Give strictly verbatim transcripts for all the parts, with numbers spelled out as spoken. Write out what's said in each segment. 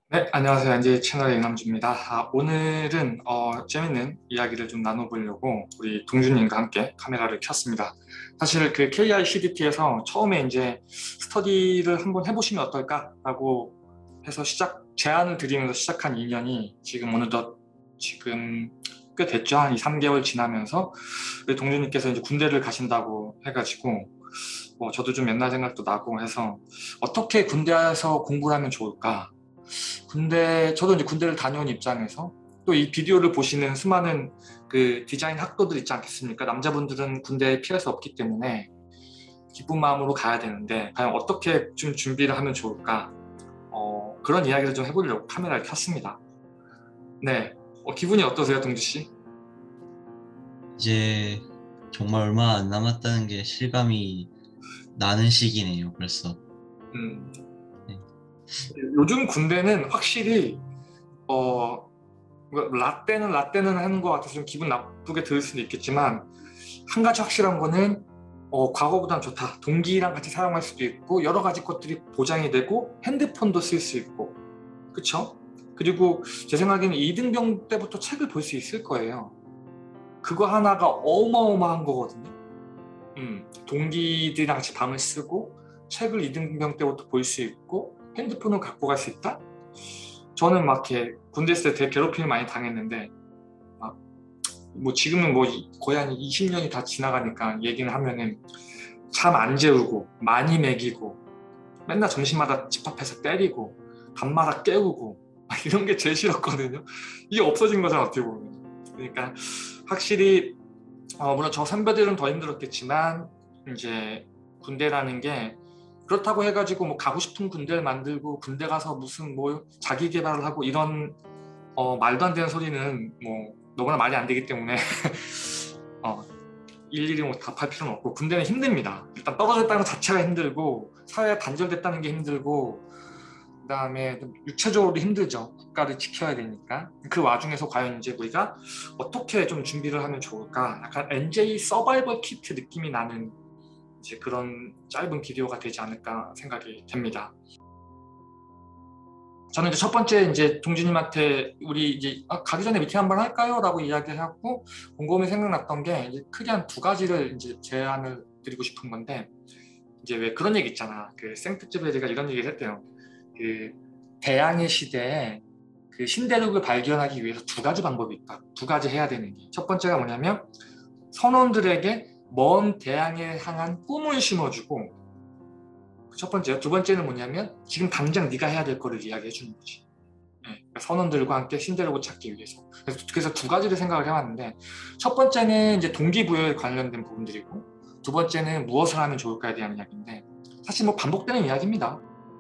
네, 안녕하세요. 이제 채널의 이남주입니다. 아, 오늘은 어, 재밌는 이야기를 좀 나눠보려고 우리 동준님과 함께 카메라를 켰습니다. 사실 그 케이아이씨디티에서 처음에 이제 스터디를 한번 해보시면 어떨까라고 해서 시작, 제안을 드리면서 시작한 인연이 지금 어느덧 지금 꽤 됐죠. 한 이, 삼 개월 지나면서 우리 동준님께서 이제 군대를 가신다고 해가지고 뭐 저도 좀 옛날 생각도 나고 해서 어떻게 군대에서 공부를 하면 좋을까? 군대, 저도 이제 군대를 다녀온 입장에서 또 이 비디오를 보시는 수많은 그 디자인 학도들 있지 않겠습니까? 남자분들은 군대에 피할 수 없기 때문에 기쁜 마음으로 가야 되는데 과연 어떻게 좀 준비를 하면 좋을까? 어, 그런 이야기를 좀 해보려고 카메라를 켰습니다. 네, 어, 기분이 어떠세요, 동주 씨? 이제 정말 얼마 안 남았다는 게 실감이 나는 시기네요, 벌써. 음, 네. 요즘 군대는 확실히 어, 뭐 라떼는 라떼는 하는 것 같아서 좀 기분 나쁘게 들을 수도 있겠지만 한 가지 확실한 거는 어, 과거보단 좋다. 동기랑 같이 사용할 수도 있고 여러 가지 것들이 보장이 되고 핸드폰도 쓸 수 있고 그쵸? 그리고 제 생각에는 이등병 때부터 책을 볼 수 있을 거예요. 그거 하나가 어마어마한 거거든요. 음, 동기들이랑 같이 밤을 쓰고 책을 이등병 때부터 볼 수 있고 핸드폰을 갖고 갈 수 있다? 저는 막 이렇게 군대 있을 때 되게 괴롭힘을 많이 당했는데 막 뭐 지금은 뭐 거의 한 이십 년이 다 지나가니까 얘기를 하면은 잠 안 재우고 많이 먹이고 맨날 점심마다 집 앞에서 때리고 밤마다 깨우고 이런 게 제일 싫었거든요. 이게 없어진 거잖아 어떻게 보면. 그러니까 확실히 어, 물론 저 선배들은 더 힘들었겠지만 이제 군대라는 게 그렇다고 해가지고 뭐 가고 싶은 군대를 만들고 군대 가서 무슨 뭐 자기 개발을 하고 이런 어, 말도 안 되는 소리는 뭐 너무나 말이 안 되기 때문에 어, 일일이 뭐 답할 필요는 없고 군대는 힘듭니다. 일단 떨어졌다는 것 자체가 힘들고 사회에 단절됐다는 게 힘들고 그다음에 좀 육체적으로 힘들죠. 국가를 지켜야 되니까. 그 와중에서 과연 이제 우리가 어떻게 좀 준비를 하면 좋을까? 약간 엔제이 서바이벌 키트 느낌이 나는 이제 그런 짧은 비디오가 되지 않을까 생각이 됩니다. 저는 이제 첫 번째 이제 동주님한테 우리 이제 아, 가기 전에 미팅 한번 할까요? 라고 이야기하고 곰곰이 생각났던 게 이제 크게 한 두 가지를 이제 제안을 드리고 싶은 건데 이제 왜 그런 얘기 있잖아. 그 생트주베리가 이런 얘기를 했대요. 그 대항해 시대에 그 신대륙을 발견하기 위해서 두 가지 방법이 있다. 두 가지 해야 되는 게. 첫 번째가 뭐냐면 선원들에게 먼 대항해 향한 꿈을 심어주고 첫 번째요. 두 번째는 뭐냐면 지금 당장 네가 해야 될 거를 이야기해 주는 거지. 네, 그러니까 선원들과 함께 신대륙을 찾기 위해서. 그래서, 그래서 두 가지를 생각을 해왔는데 첫 번째는 이제 동기부여에 관련된 부분들이고 두 번째는 무엇을 하면 좋을까에 대한 이야기인데 사실 뭐 반복되는 이야기입니다.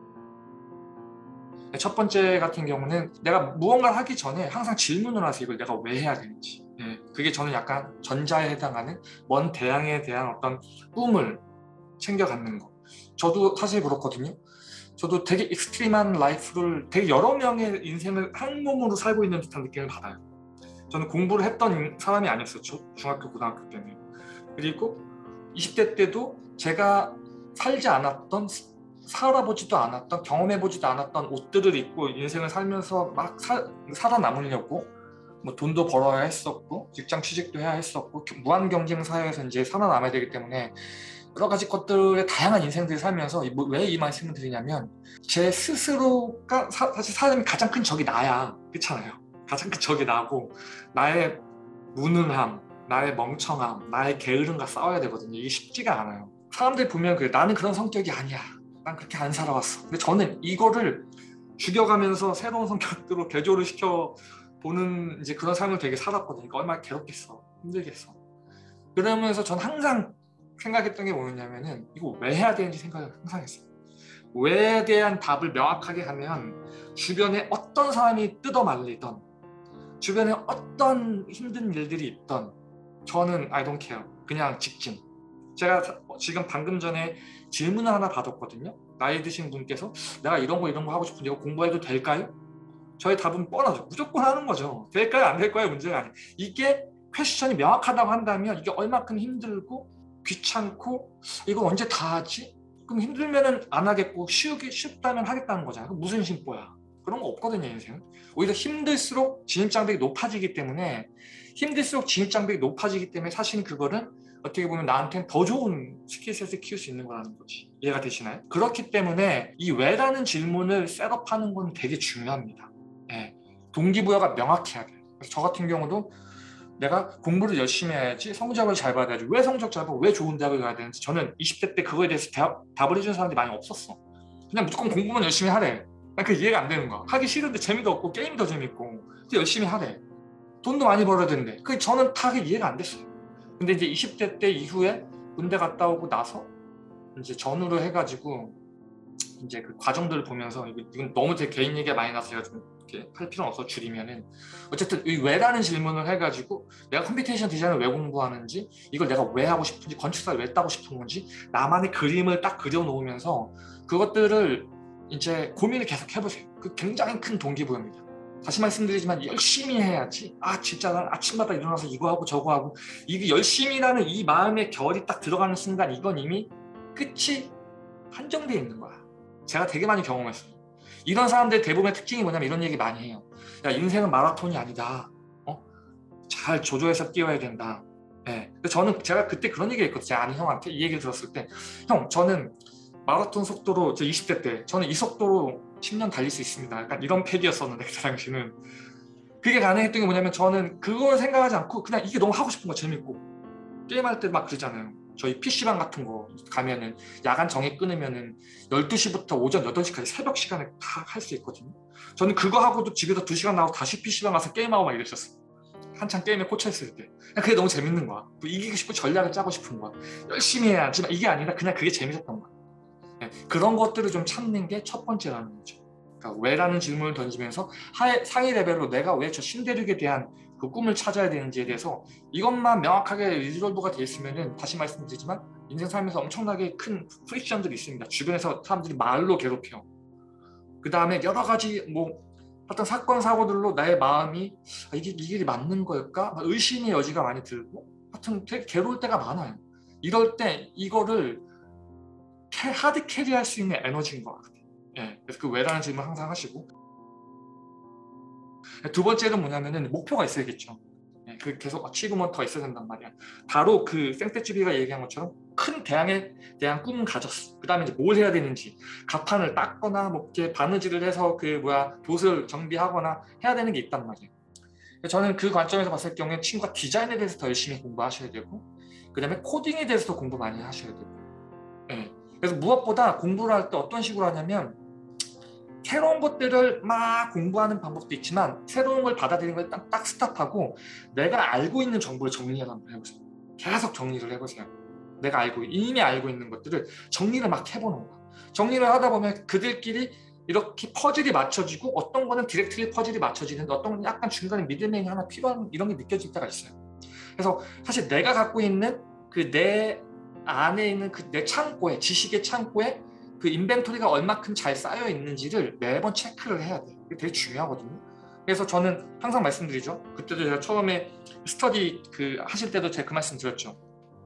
첫 번째 같은 경우는 내가 무언가를 하기 전에 항상 질문을 하세요. 이걸 내가 왜 해야 되는지. 예, 그게 저는 약간 전자에 해당하는 먼 대항에 대한 어떤 꿈을 챙겨 갖는 거. 저도 사실 그렇거든요. 저도 되게 익스트림한 라이프를 되게 여러 명의 인생을 한 몸으로 살고 있는 듯한 느낌을 받아요. 저는 공부를 했던 사람이 아니었었죠. 중학교, 고등학교 때는. 그리고 이십 대 때도 제가 살지 않았던, 살아보지도 않았던, 경험해보지도 않았던 옷들을 입고 인생을 살면서 막 사, 살아남으려고 뭐 돈도 벌어야 했었고, 직장 취직도 해야 했었고, 무한 경쟁 사회에서 이제 살아남아야 되기 때문에 여러 가지 것들의 다양한 인생들을 살면서 왜 이 말씀을 드리냐면 제 스스로가 사, 사실 사람이 가장 큰 적이 나야. 그렇잖아요. 가장 큰 적이 나고 나의 무능함, 나의 멍청함, 나의 게으름과 싸워야 되거든요. 이게 쉽지가 않아요. 사람들 보면 그래, 나는 그런 성격이 아니야. 난 그렇게 안 살아왔어. 근데 저는 이거를 죽여가면서 새로운 성격으로 개조를 시켜 보는 이제 그런 삶을 되게 살았거든요. 그러니까 얼마나 괴롭겠어, 힘들겠어. 그러면서 전 항상 생각했던 게 뭐였냐면은 이거 왜 해야 되는지 생각을 항상 했어요. 왜에 대한 답을 명확하게 하면 주변에 어떤 사람이 뜯어말리던 주변에 어떤 힘든 일들이 있던 저는 I don't care. 그냥 직진. 제가 지금 방금 전에 질문을 하나 받았거든요. 나이 드신 분께서 내가 이런 거 이런 거 하고 싶은데 이거 공부해도 될까요? 저의 답은 뻔하죠. 무조건 하는 거죠. 될까요? 안 될까요? 문제가 아니에요. 이게 퀘스천이 명확하다고 한다면 이게 얼마큼 힘들고 귀찮고 이거 언제 다 하지? 그럼 힘들면은 안 하겠고 쉬우기 쉽다면 하겠다는 거잖아요. 무슨 심보야? 그런 거 없거든요, 인생은. 오히려 힘들수록 진입장벽이 높아지기 때문에 힘들수록 진입장벽이 높아지기 때문에 사실 그거는 어떻게 보면 나한테는 더 좋은 스킬셋을 키울 수 있는 거라는 거지. 이해가 되시나요? 그렇기 때문에 이 왜라는 질문을 셋업하는 건 되게 중요합니다. 예. 동기부여가 명확해야 돼요. 그래서 저 같은 경우도 내가 공부를 열심히 해야지, 성적을 잘 받아야지, 왜 성적 잘 받고 왜 좋은 대학을 가야 되는지, 저는 이십 대 때 그거에 대해서 대답, 답을 해주는 사람들이 많이 없었어. 그냥 무조건 공부만 열심히 하래. 난 그게 이해가 안 되는 거야. 하기 싫은데 재미도 없고 게임이 더 재밌고 열심히 하래. 돈도 많이 벌어야 되는데 그게 저는 다 이해가 안 됐어요. 근데 이제 이십 대 때 이후에 군대 갔다 오고 나서 이제 전후로 해가지고 이제 그 과정들을 보면서, 이건 너무 제 개인 얘기가 많이 나서 제가 좀 이렇게 할 필요는 없어 줄이면은, 어쨌든 이 왜라는 질문을 해가지고 내가 컴퓨테이션 디자인을 왜 공부하는지, 이걸 내가 왜 하고 싶은지, 건축사를 왜 따고 싶은 건지, 나만의 그림을 딱 그려놓으면서 그것들을 이제 고민을 계속 해보세요. 그 굉장히 큰 동기부여입니다. 다시 말씀드리지만 열심히 해야지, 아 진짜 난 아침마다 일어나서 이거 하고 저거 하고, 이게 열심히라는 이 마음의 결이 딱 들어가는 순간 이건 이미 끝이 한정되어 있는 거야. 제가 되게 많이 경험했어요. 이런 사람들의 대부분의 특징이 뭐냐면 이런 얘기 많이 해요. 야, 인생은 마라톤이 아니다. 어? 잘 조조해서 뛰어야 된다. 네. 저는 제가 그때 그런 얘기를 했거든요. 제가 아는 형한테 이 얘기를 들었을 때, 형 저는 마라톤 속도로, 저 이십 대 때 저는 이 속도로 십 년 달릴 수 있습니다. 약간 이런 패기였었는데 그 당시는 그게 가능했던 게 뭐냐면, 저는 그걸 생각하지 않고 그냥 이게 너무 하고 싶은 거, 재밌고, 게임할 때 막 그러잖아요. 저희 피시방 같은 거 가면은 야간 정액 끊으면은 열두 시부터 오전 여덟 시까지 새벽 시간에 다 할 수 있거든요. 저는 그거 하고도 집에서 두 시간 나오고 다시 피시방 가서 게임하고 막 이랬었어요. 한창 게임에 꽂혀있을 때. 그게 너무 재밌는 거야. 이기고 싶고 전략을 짜고 싶은 거야. 열심히 해야지만 이게 아니라 그냥 그게 재밌었던 거야. 네, 그런 것들을 좀 찾는 게 첫 번째라는 거죠. 그러니까 왜라는 질문을 던지면서 하에, 상위 레벨로 내가 왜 저 신대륙에 대한 그 꿈을 찾아야 되는지에 대해서 이것만 명확하게 리졸브가 돼 있으면은, 다시 말씀드리지만 인생 삶에서 엄청나게 큰 프릭션들이 있습니다. 주변에서 사람들이 말로 괴롭혀. 그 다음에 여러 가지 뭐 어떤 사건 사고들로 나의 마음이 아, 이게 이 길이 맞는 걸까? 의심의 여지가 많이 들고, 하여튼 되게 괴로울 때가 많아요. 이럴 때 이거를 캐, 하드 캐리할 수 있는 에너지인 것 같아요. 예, 그래서 그 왜라는 질문 항상 하시고, 두 번째는 뭐냐면은 목표가 있어야겠죠. 예, 그 계속 어치브먼트가 있어야 된단 말이야. 바로 그 생떼쥐비가 얘기한 것처럼 큰 대항에 대한 꿈은 가졌어. 그 다음에 이제 뭘 해야 되는지, 가판을 닦거나 뭐 이렇게 바느질을 해서 그 뭐야 돛을 정비하거나 해야 되는 게 있단 말이에요. 저는 그 관점에서 봤을 경우에 친구가 디자인에 대해서 더 열심히 공부하셔야 되고, 그 다음에 코딩에 대해서도 공부 많이 하셔야 되고. 예. 그래서 무엇보다 공부를 할 때 어떤 식으로 하냐면, 새로운 것들을 막 공부하는 방법도 있지만 새로운 걸 받아들이는 걸 딱, 딱 스탑하고 내가 알고 있는 정보를 정리를 한번 해보세요. 계속 정리를 해보세요. 내가 알고 이미 알고 있는 것들을 정리를 막 해보는 거야. 정리를 하다 보면 그들끼리 이렇게 퍼즐이 맞춰지고, 어떤 거는 디렉트리 퍼즐이 맞춰지는데 어떤 건 약간 중간에 미들맨이 하나 필요한, 이런 게 느껴질 때가 있어요. 그래서 사실 내가 갖고 있는 그 내 안에 있는 그 내 창고에, 지식의 창고에 그 인벤토리가 얼마큼 잘 쌓여 있는지를 매번 체크를 해야 돼. 이게 되게 중요하거든요. 그래서 저는 항상 말씀드리죠. 그때도 제가 처음에 스터디 그 하실 때도 제가 그 말씀 드렸죠.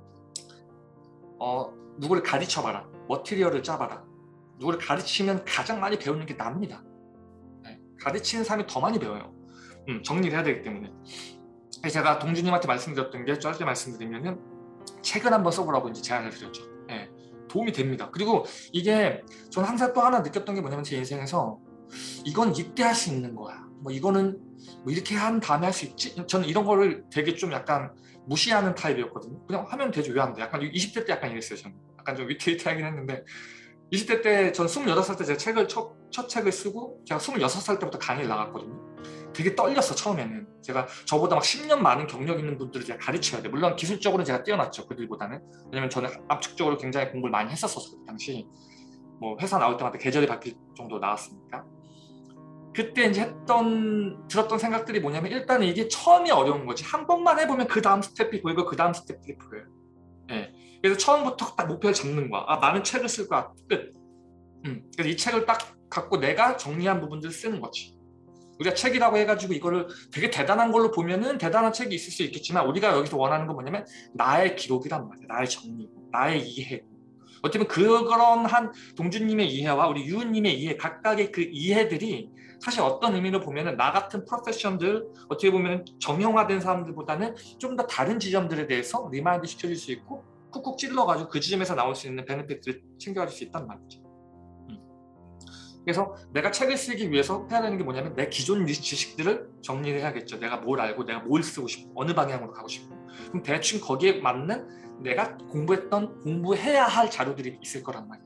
어, 누구를 가르쳐봐라. 머티리얼을 짜봐라. 누구를 가르치면 가장 많이 배우는 게 납니다. 네, 가르치는 사람이 더 많이 배워요. 음, 정리를 해야 되기 때문에. 제가 동주님한테 말씀드렸던 게, 짧게 말씀드리면은 책을 한번 써보라고 이제 제안을 드렸죠. 네, 도움이 됩니다. 그리고 이게 저는 항상 또 하나 느꼈던 게 뭐냐면, 제 인생에서 이건 이때 할 수 있는 거야. 뭐 이거는 뭐 이렇게 한 다음에 할 수 있지? 저는 이런 거를 되게 좀 약간 무시하는 타입이었거든요. 그냥 하면 되죠. 왜 안 돼? 약간 이십 대 때 약간 이랬어요. 저는 약간 좀 위태위태하긴 했는데, 이십 대 때 전 스물여덟 살 때 제가 책을 첫, 첫 책을 쓰고, 제가 스물여섯 살 때부터 강의를 나갔거든요. 되게 떨렸어. 처음에는 제가 저보다 막 십 년 많은 경력 있는 분들을 제가 가르쳐야 돼. 물론 기술적으로는 제가 뛰어났죠, 그들보다는. 왜냐면 저는 압축적으로 굉장히 공부를 많이 했었어서 그 당시 뭐 회사 나올 때마다 계절이 바뀔 정도 나왔으니까. 그때 이제 했던 들었던 생각들이 뭐냐면, 일단은 이게 처음이 어려운 거지, 한 번만 해보면 그 다음 스텝이 보이고 그 다음 스텝이 보여요. 예. 그래서 처음부터 딱 목표를 잡는 거야. 아, 나는 책을 쓸 거야. 끝. 음. 그래서 이 책을 딱 갖고 내가 정리한 부분들을 쓰는 거지. 우리가 책이라고 해가지고 이거를 되게 대단한 걸로 보면은 대단한 책이 있을 수 있겠지만, 우리가 여기서 원하는 건 뭐냐면 나의 기록이란 말이야. 나의 정리고 나의 이해고. 어쩌면 그런 한 동준님의 이해와 우리 유은님의 이해, 각각의 그 이해들이 사실 어떤 의미로 보면은 나 같은 프로페셔널들 어떻게 보면 정형화된 사람들보다는 좀 더 다른 지점들에 대해서 리마인드 시켜줄 수 있고 쿡쿡 찔러가지고 그 지점에서 나올 수 있는 베네핏들을 챙겨줄 수 있단 말이지. 음. 그래서 내가 책을 쓰기 위해서 해야 되는 게 뭐냐면 내 기존 지식들을 정리를 해야겠죠. 내가 뭘 알고 내가 뭘 쓰고 싶고 어느 방향으로 가고 싶고 그럼 대충 거기에 맞는 내가 공부했던 공부해야 할 자료들이 있을 거란 말이야.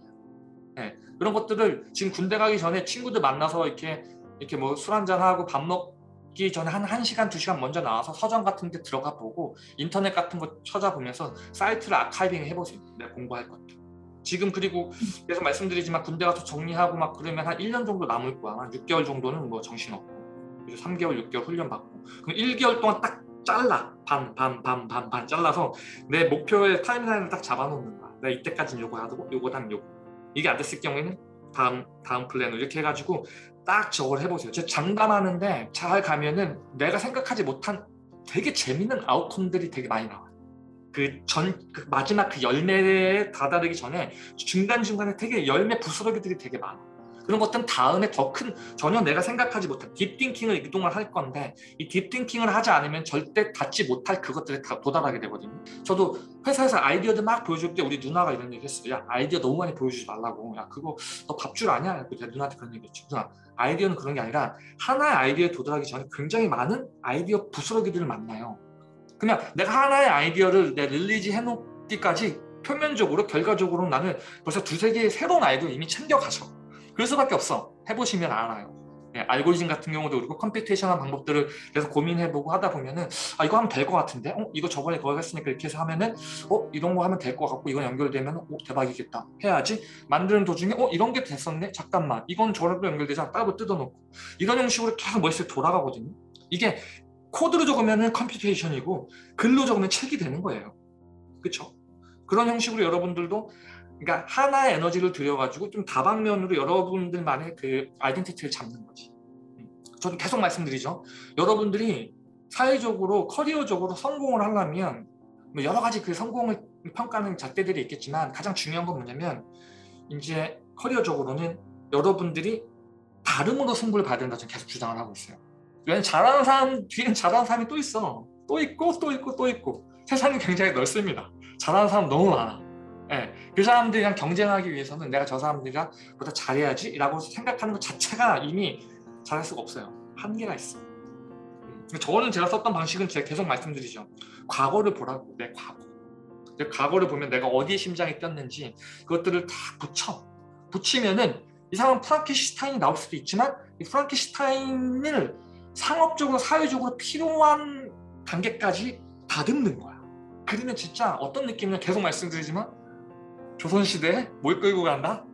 네, 그런 것들을 지금 군대 가기 전에 친구들 만나서 이렇게 이렇게 뭐 술 한잔 하고 밥 먹기 전에 한 1시간, 두 시간 먼저 나와서 서점 같은 데 들어가 보고 인터넷 같은 거 찾아보면서 사이트를 아카이빙 해보세요. 내가 공부할 것들. 지금 그리고 계속 말씀드리지만 군대 가서 정리하고 막 그러면 한 일 년 정도 남을 거야. 한 육 개월 정도는 뭐 정신없고 그래서 삼 개월, 육 개월 훈련 받고 그럼 일 개월 동안 딱 잘라. 반, 반, 반, 반, 반 잘라서 내 목표의 타임라인을 딱 잡아놓는 거야. 내가 이때까지는 요거 하고 요거당 요거. 이게 안 됐을 경우에는 다음 다음 플랜을 이렇게 해가지고 딱 저걸 해보세요. 제가 장담하는데 잘 가면은 내가 생각하지 못한 되게 재밌는 아웃컴들이 되게 많이 나와요. 그 전 그 마지막 그 열매에 다다르기 전에 중간 중간에 되게 열매 부스러기들이 되게 많아. 그런 것들은 다음에 더 큰 전혀 내가 생각하지 못한 딥띵킹을 이동을 할 건데 이 딥띵킹을 하지 않으면 절대 닿지 못할 그것들에 다 도달하게 되거든요. 저도 회사에서 아이디어들 막 보여줄 때 우리 누나가 이런 얘기 했어요. 야 아이디어 너무 많이 보여주지 말라고. 야 그거 너 밥줄 아냐? 내 누나한테 그런 얘기 했죠. 누나 아이디어는 그런 게 아니라 하나의 아이디어에 도달하기 전에 굉장히 많은 아이디어 부스러기들을 만나요. 그냥 내가 하나의 아이디어를 내 릴리즈 해놓기까지 표면적으로 결과적으로 나는 벌써 두세 개의 새로운 아이디어 이미 챙겨가서 그럴 수밖에 없어. 해보시면 알아요. 네, 알고리즘 같은 경우도 그리고 컴퓨테이션한 방법들을 계속 고민해보고 하다 보면은 아 이거 하면 될 것 같은데 어 이거 저번에 그거 했으니까 이렇게 해서 하면은 어 이런 거 하면 될 것 같고 이건 연결되면 어 대박이겠다 해야지 만드는 도중에 어 이런 게 됐었네 잠깐만 이건 저랑도 연결되자 따로 뜯어놓고 이런 형식으로 계속 머릿속에 돌아가거든요. 이게 코드로 적으면 컴퓨테이션이고 글로 적으면 책이 되는 거예요. 그렇죠? 그런 형식으로 여러분들도 그러니까 하나의 에너지를 들여가지고 좀 다방면으로 여러분들만의 그 아이덴티티를 잡는 거지. 저는 계속 말씀드리죠. 여러분들이 사회적으로 커리어적으로 성공을 하려면 여러 가지 그 성공을 평가하는 잣대들이 있겠지만 가장 중요한 건 뭐냐면 이제 커리어적으로는 여러분들이 다름으로 승부를 봐야 된다 저는 계속 주장을 하고 있어요. 왜냐면 잘하는 사람 뒤에는 잘하는 사람이 또 있어. 또 있고 또 있고 또 있고 세상이 굉장히 넓습니다. 잘하는 사람 너무 많아. 예, 그 사람들이랑 경쟁하기 위해서는 내가 저 사람들이랑 보다 잘해야지 라고 생각하는 것 자체가 이미 잘할 수가 없어요. 한계가 있어. 음, 저는 제가 썼던 방식은 제가 계속 말씀드리죠. 과거를 보라고. 내 과거. 내 과거를 보면 내가 어디에 심장이 뛰었는지 그것들을 다 붙여. 붙이면은 이 사람은 프랑켄슈타인이 나올 수도 있지만 이 프랑켄슈타인을 상업적으로 사회적으로 필요한 단계까지 다듬는 거야. 그러면 진짜 어떤 느낌이냐 계속 말씀드리지만 조선시대에 뭘 끌고 간다?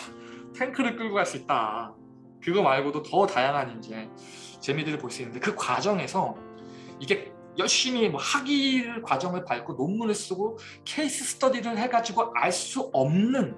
탱크를 끌고 갈 수 있다. 그거 말고도 더 다양한 이제 재미들을 볼 수 있는데 그 과정에서 이게 열심히 뭐 학위 과정을 밟고 논문을 쓰고 케이스 스터디를 해가지고 알 수 없는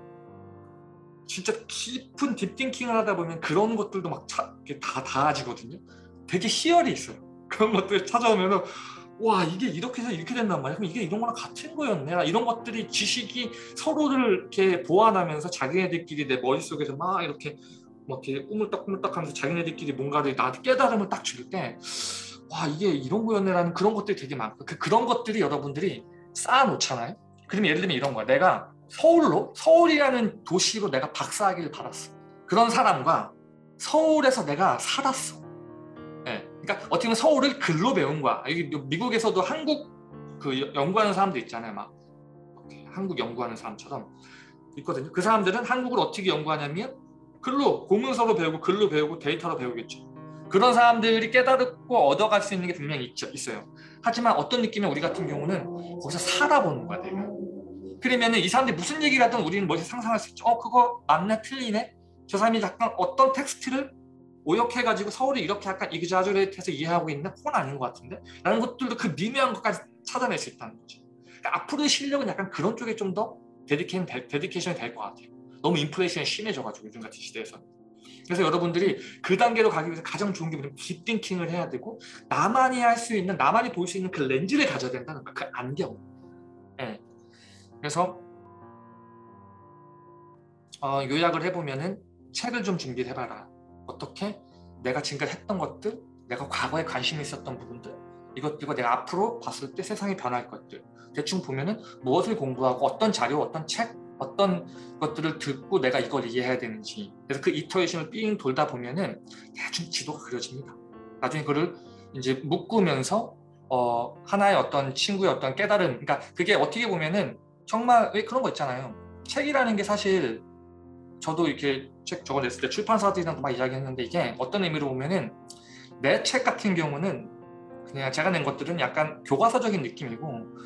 진짜 깊은 딥띵킹을 하다 보면 그런 것들도 막 다 닿아지거든요. 되게 희열이 있어요. 그런 것들 찾아오면은 와 이게 이렇게 해서 이렇게 된단 말이야. 그럼 이게 이런 거랑 같은 거였네. 이런 것들이 지식이 서로를 이렇게 보완하면서 자기네들끼리 내 머릿속에서 막 이렇게 막 이렇게 꾸물딱꾸물딱하면서 자기네들끼리 뭔가를 나한테 깨달음을 딱 줄 때 와 이게 이런 거였네라는 그런 것들이 되게 많고 그, 그런 것들이 여러분들이 쌓아놓잖아요. 그러면 예를 들면 이런 거야. 내가 서울로 서울이라는 도시로 내가 박사학위를 받았어. 그런 사람과 서울에서 내가 살았어. 네. 그러니까 어떻게 보면 서울을 글로 배운 거야. 여기 미국에서도 한국 그 연구하는 사람들 있잖아요. 막 한국 연구하는 사람처럼 있거든요. 그 사람들은 한국을 어떻게 연구하냐면 글로 공문서로 배우고 글로 배우고 데이터로 배우겠죠. 그런 사람들이 깨달고 얻어갈 수 있는 게 분명히 있죠, 있어요. 하지만 어떤 느낌이 우리 같은 경우는 거기서 살아보는 거야, 내가. 그러면 이 사람들이 무슨 얘기를 하든 우리는 머릿속에 상상할 수 있죠. 어, 그거 맞네, 틀리네. 저 사람이 약간 어떤 텍스트를 오역해가지고 서울이 이렇게 약간 이그자주레이트해서 이해하고 있는 그건 아닌 것 같은데 라는 것들도 그 미묘한 것까지 찾아낼 수 있다는 거죠. 그러니까 앞으로의 실력은 약간 그런 쪽에 좀 더 데디케이션, 데디케이션이 될 것 같아요. 너무 인플레이션이 심해져가지고 요즘 같은 시대에서. 그래서 여러분들이 그 단계로 가기 위해서 가장 좋은 게 뭐냐면 딥띵킹을 해야 되고 나만이 할 수 있는 나만이 볼 수 있는 그 렌즈를 가져야 된다는 거야. 그 안경. 네. 그래서 어, 요약을 해보면은 책을 좀 준비를 해봐라. 어떻게? 내가 지금까지 했던 것들, 내가 과거에 관심이 있었던 부분들, 이것들과 내가 앞으로 봤을 때 세상이 변할 것들, 대충 보면은 무엇을 공부하고 어떤 자료, 어떤 책, 어떤 것들을 듣고 내가 이걸 이해해야 되는지. 그래서 그 이터레이션을 삥 돌다 보면은 대충 지도가 그려집니다. 나중에 그를 이제 묶으면서 어, 하나의 어떤 친구의 어떤 깨달음, 그러니까 그게 어떻게 보면은 정말 왜 그런 거 있잖아요. 책이라는 게 사실 저도 이렇게 책 적어냈을 때 출판사들이랑도 막 이야기했는데, 이게 어떤 의미로 보면은 내 책 같은 경우는 그냥 제가 낸 것들은 약간 교과서적인 느낌이고,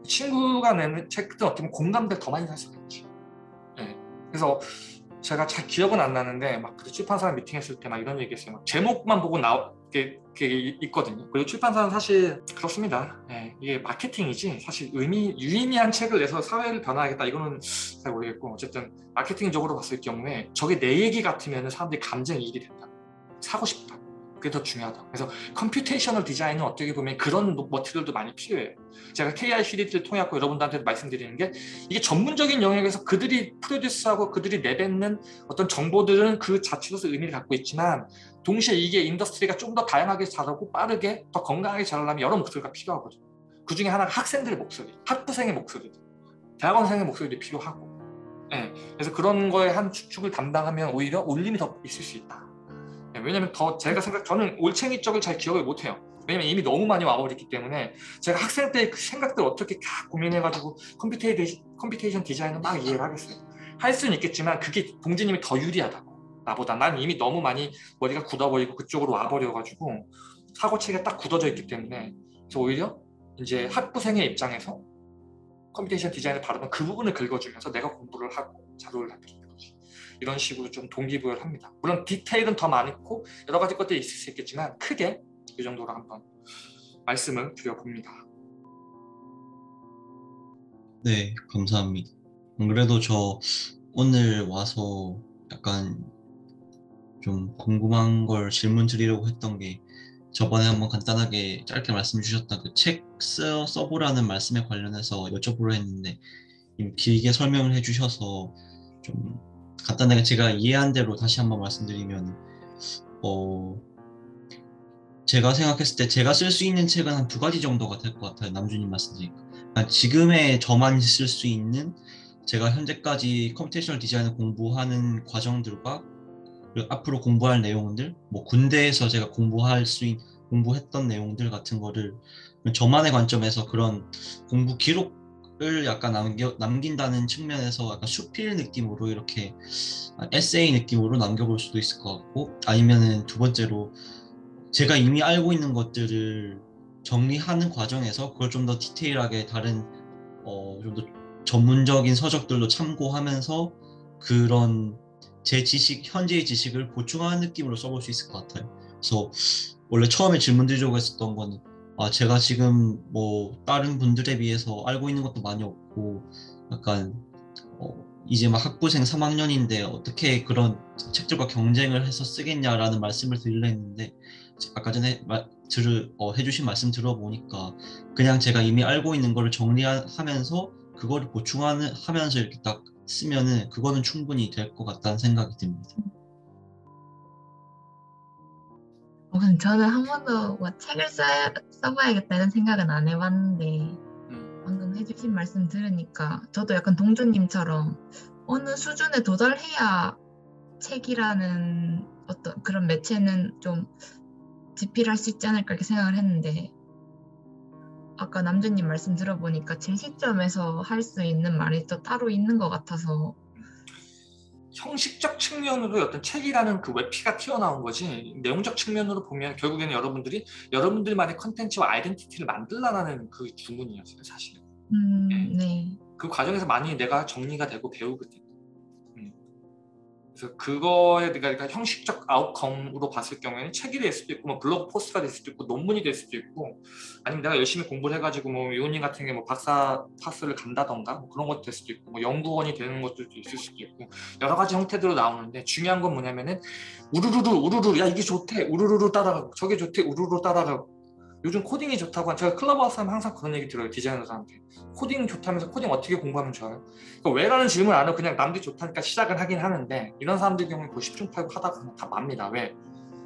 친구가 내는 책들은 어떻게 보면 공감대를 더 많이 살 수가 있지. 네. 그래서 제가 잘 기억은 안 나는데 막 출판사랑 미팅했을 때 막 이런 얘기했어요. 막 제목만 보고 나오 게, 게 있거든요. 그리고 출판사는 사실 그렇습니다. 네. 이게 마케팅이지 사실 의미 유의미한 책을 내서 사회를 변화하겠다 이거는 잘 모르겠고, 어쨌든 마케팅적으로 봤을 경우에 저게 내 얘기 같으면 사람들이 감정이입이 된다. 사고 싶다. 그게 더 중요하다. 그래서 컴퓨테이셔널 디자인은 어떻게 보면 그런 머티리얼도 많이 필요해요. 제가 케이아이 시리즈를 통해 갖고 여러분들한테 말씀드리는 게, 이게 전문적인 영역에서 그들이 프로듀스하고 그들이 내뱉는 어떤 정보들은 그 자체로서 의미를 갖고 있지만, 동시에 이게 인더스트리가 좀 더 다양하게 자라고 빠르게 더 건강하게 자라려면 여러 목소리가 필요하거든요. 그 중에 하나가 학생들의 목소리, 학부생의 목소리, 대학원생의 목소리도 필요하고. 네. 그래서 그런 거에 한 축을 담당하면 오히려 울림이 더 있을 수 있다. 네. 왜냐면 더 제가 생각, 저는 올챙이 쪽을 잘 기억을 못해요. 왜냐면 이미 너무 많이 와버렸기 때문에. 제가 학생 때 그 생각들 어떻게 다 고민해가지고 컴퓨테이션, 컴퓨테이션 디자인을 막 이해를 하겠어요. 할 수는 있겠지만 그게 동진님이 더 유리하다고. 나보다. 난 이미 너무 많이 머리가 굳어버리고 그쪽으로 와버려가지고 사고체계가 딱 굳어져 있기 때문에. 그래서 오히려 이제 학부생의 입장에서 컴퓨테이션 디자인을 바르면 그 부분을 긁어주면서 내가 공부를 하고 자료를 남기는 거지. 이런 식으로 좀 동기부여를 합니다. 물론 디테일은 더 많고 여러 가지 것들이 있을 수 있겠지만 크게 이 정도로 한번 말씀을 드려봅니다. 네, 감사합니다. 안 그래도 저 오늘 와서 약간 좀 궁금한 걸 질문 드리려고 했던 게, 저번에 한번 간단하게 짧게 말씀 주셨던 그 책 써보라는 말씀에 관련해서 여쭤보려 했는데 좀 길게 설명을 해주셔서 좀 간단하게 제가 이해한 대로 다시 한번 말씀드리면, 어 제가 생각했을 때 제가 쓸 수 있는 책은 한 두 가지 정도가 될 것 같아요. 남준님 말씀드리니까. 그러니까 지금의 저만 쓸 수 있는, 제가 현재까지 컴퓨테이셔널 디자인을 공부하는 과정들과 그리고 앞으로 공부할 내용들, 뭐 군대에서 제가 공부할 수 있, 공부했던 내용들 같은 거를 저만의 관점에서 그런 공부 기록을 약간 남겨, 남긴다는 측면에서 약간 수필 느낌으로 이렇게 에세이 느낌으로 남겨볼 수도 있을 것 같고, 아니면은 두 번째로 제가 이미 알고 있는 것들을 정리하는 과정에서 그걸 좀 더 디테일하게 다른 어, 좀 더 전문적인 서적들도 참고하면서 그런 제 지식, 현재의 지식을 보충하는 느낌으로 써볼 수 있을 것 같아요. 그래서 원래 처음에 질문 드리려고 했었던 거는, 아, 제가 지금 뭐 다른 분들에 비해서 알고 있는 것도 많이 없고 약간 어, 이제 막 학부생 삼 학년인데 어떻게 그런 책들과 경쟁을 해서 쓰겠냐라는 말씀을 드리려 했는데, 아까 전에 마, 들, 어, 해주신 말씀 들어보니까 그냥 제가 이미 알고 있는 거를 정리하면서 그거를 보충하는 하면서 이렇게 딱 쓰면은 그거는 충분히 될 것 같다는 생각이 듭니다. 어, 근데 저는 한 번도 뭐 책을 써야, 써봐야겠다는 생각은 안 해봤는데 방금 해주신 말씀 들으니까 저도 약간 동주님처럼 어느 수준에 도달해야 책이라는 어떤 그런 매체는 좀 집필할 수 있지 않을까 이렇게 생각을 했는데, 아까 남준님 말씀 들어보니까 제 시점에서 할 수 있는 말이 또 따로 있는 것 같아서. 형식적 측면으로 어떤 책이라는 그 외피가 튀어나온 거지, 내용적 측면으로 보면 결국에는 여러분들이 여러분들만의 컨텐츠와 아이덴티티를 만들라는 그 주문이었어요, 사실은. 음, 네. 네. 그 과정에서 많이 내가 정리가 되고 배우거든. 음. 그래서 그거에 그러니까 형식적 아웃컴으로 봤을 경우에는 책이 될 수도 있고, 뭐 블로그 포스트가 될 수도 있고, 논문이 될 수도 있고, 아니면 내가 열심히 공부를 해가지고 뭐 요님 같은 게 뭐 박사 파스를 간다던가 뭐 그런 것도 될 수도 있고, 뭐 연구원이 되는 것들도 있을 수도 있고, 여러 가지 형태들로 나오는데 중요한 건 뭐냐면은 우르르르 우르르 야 이게 좋대 우르르르 따라가고, 저게 좋대 우르르 따라가고. 요즘 코딩이 좋다고 한, 제가 클럽하우스 하면 항상 그런 얘기 들어요, 디자이너들한테. 코딩 좋다면서 코딩 어떻게 공부하면 좋아요? 그러니까 왜라는 질문 안 하고 그냥 남들이 좋다니까 시작은 하긴 하는데, 이런 사람들 경우에 그 십중 팔구 하다가 그냥 다 맙니다. 왜?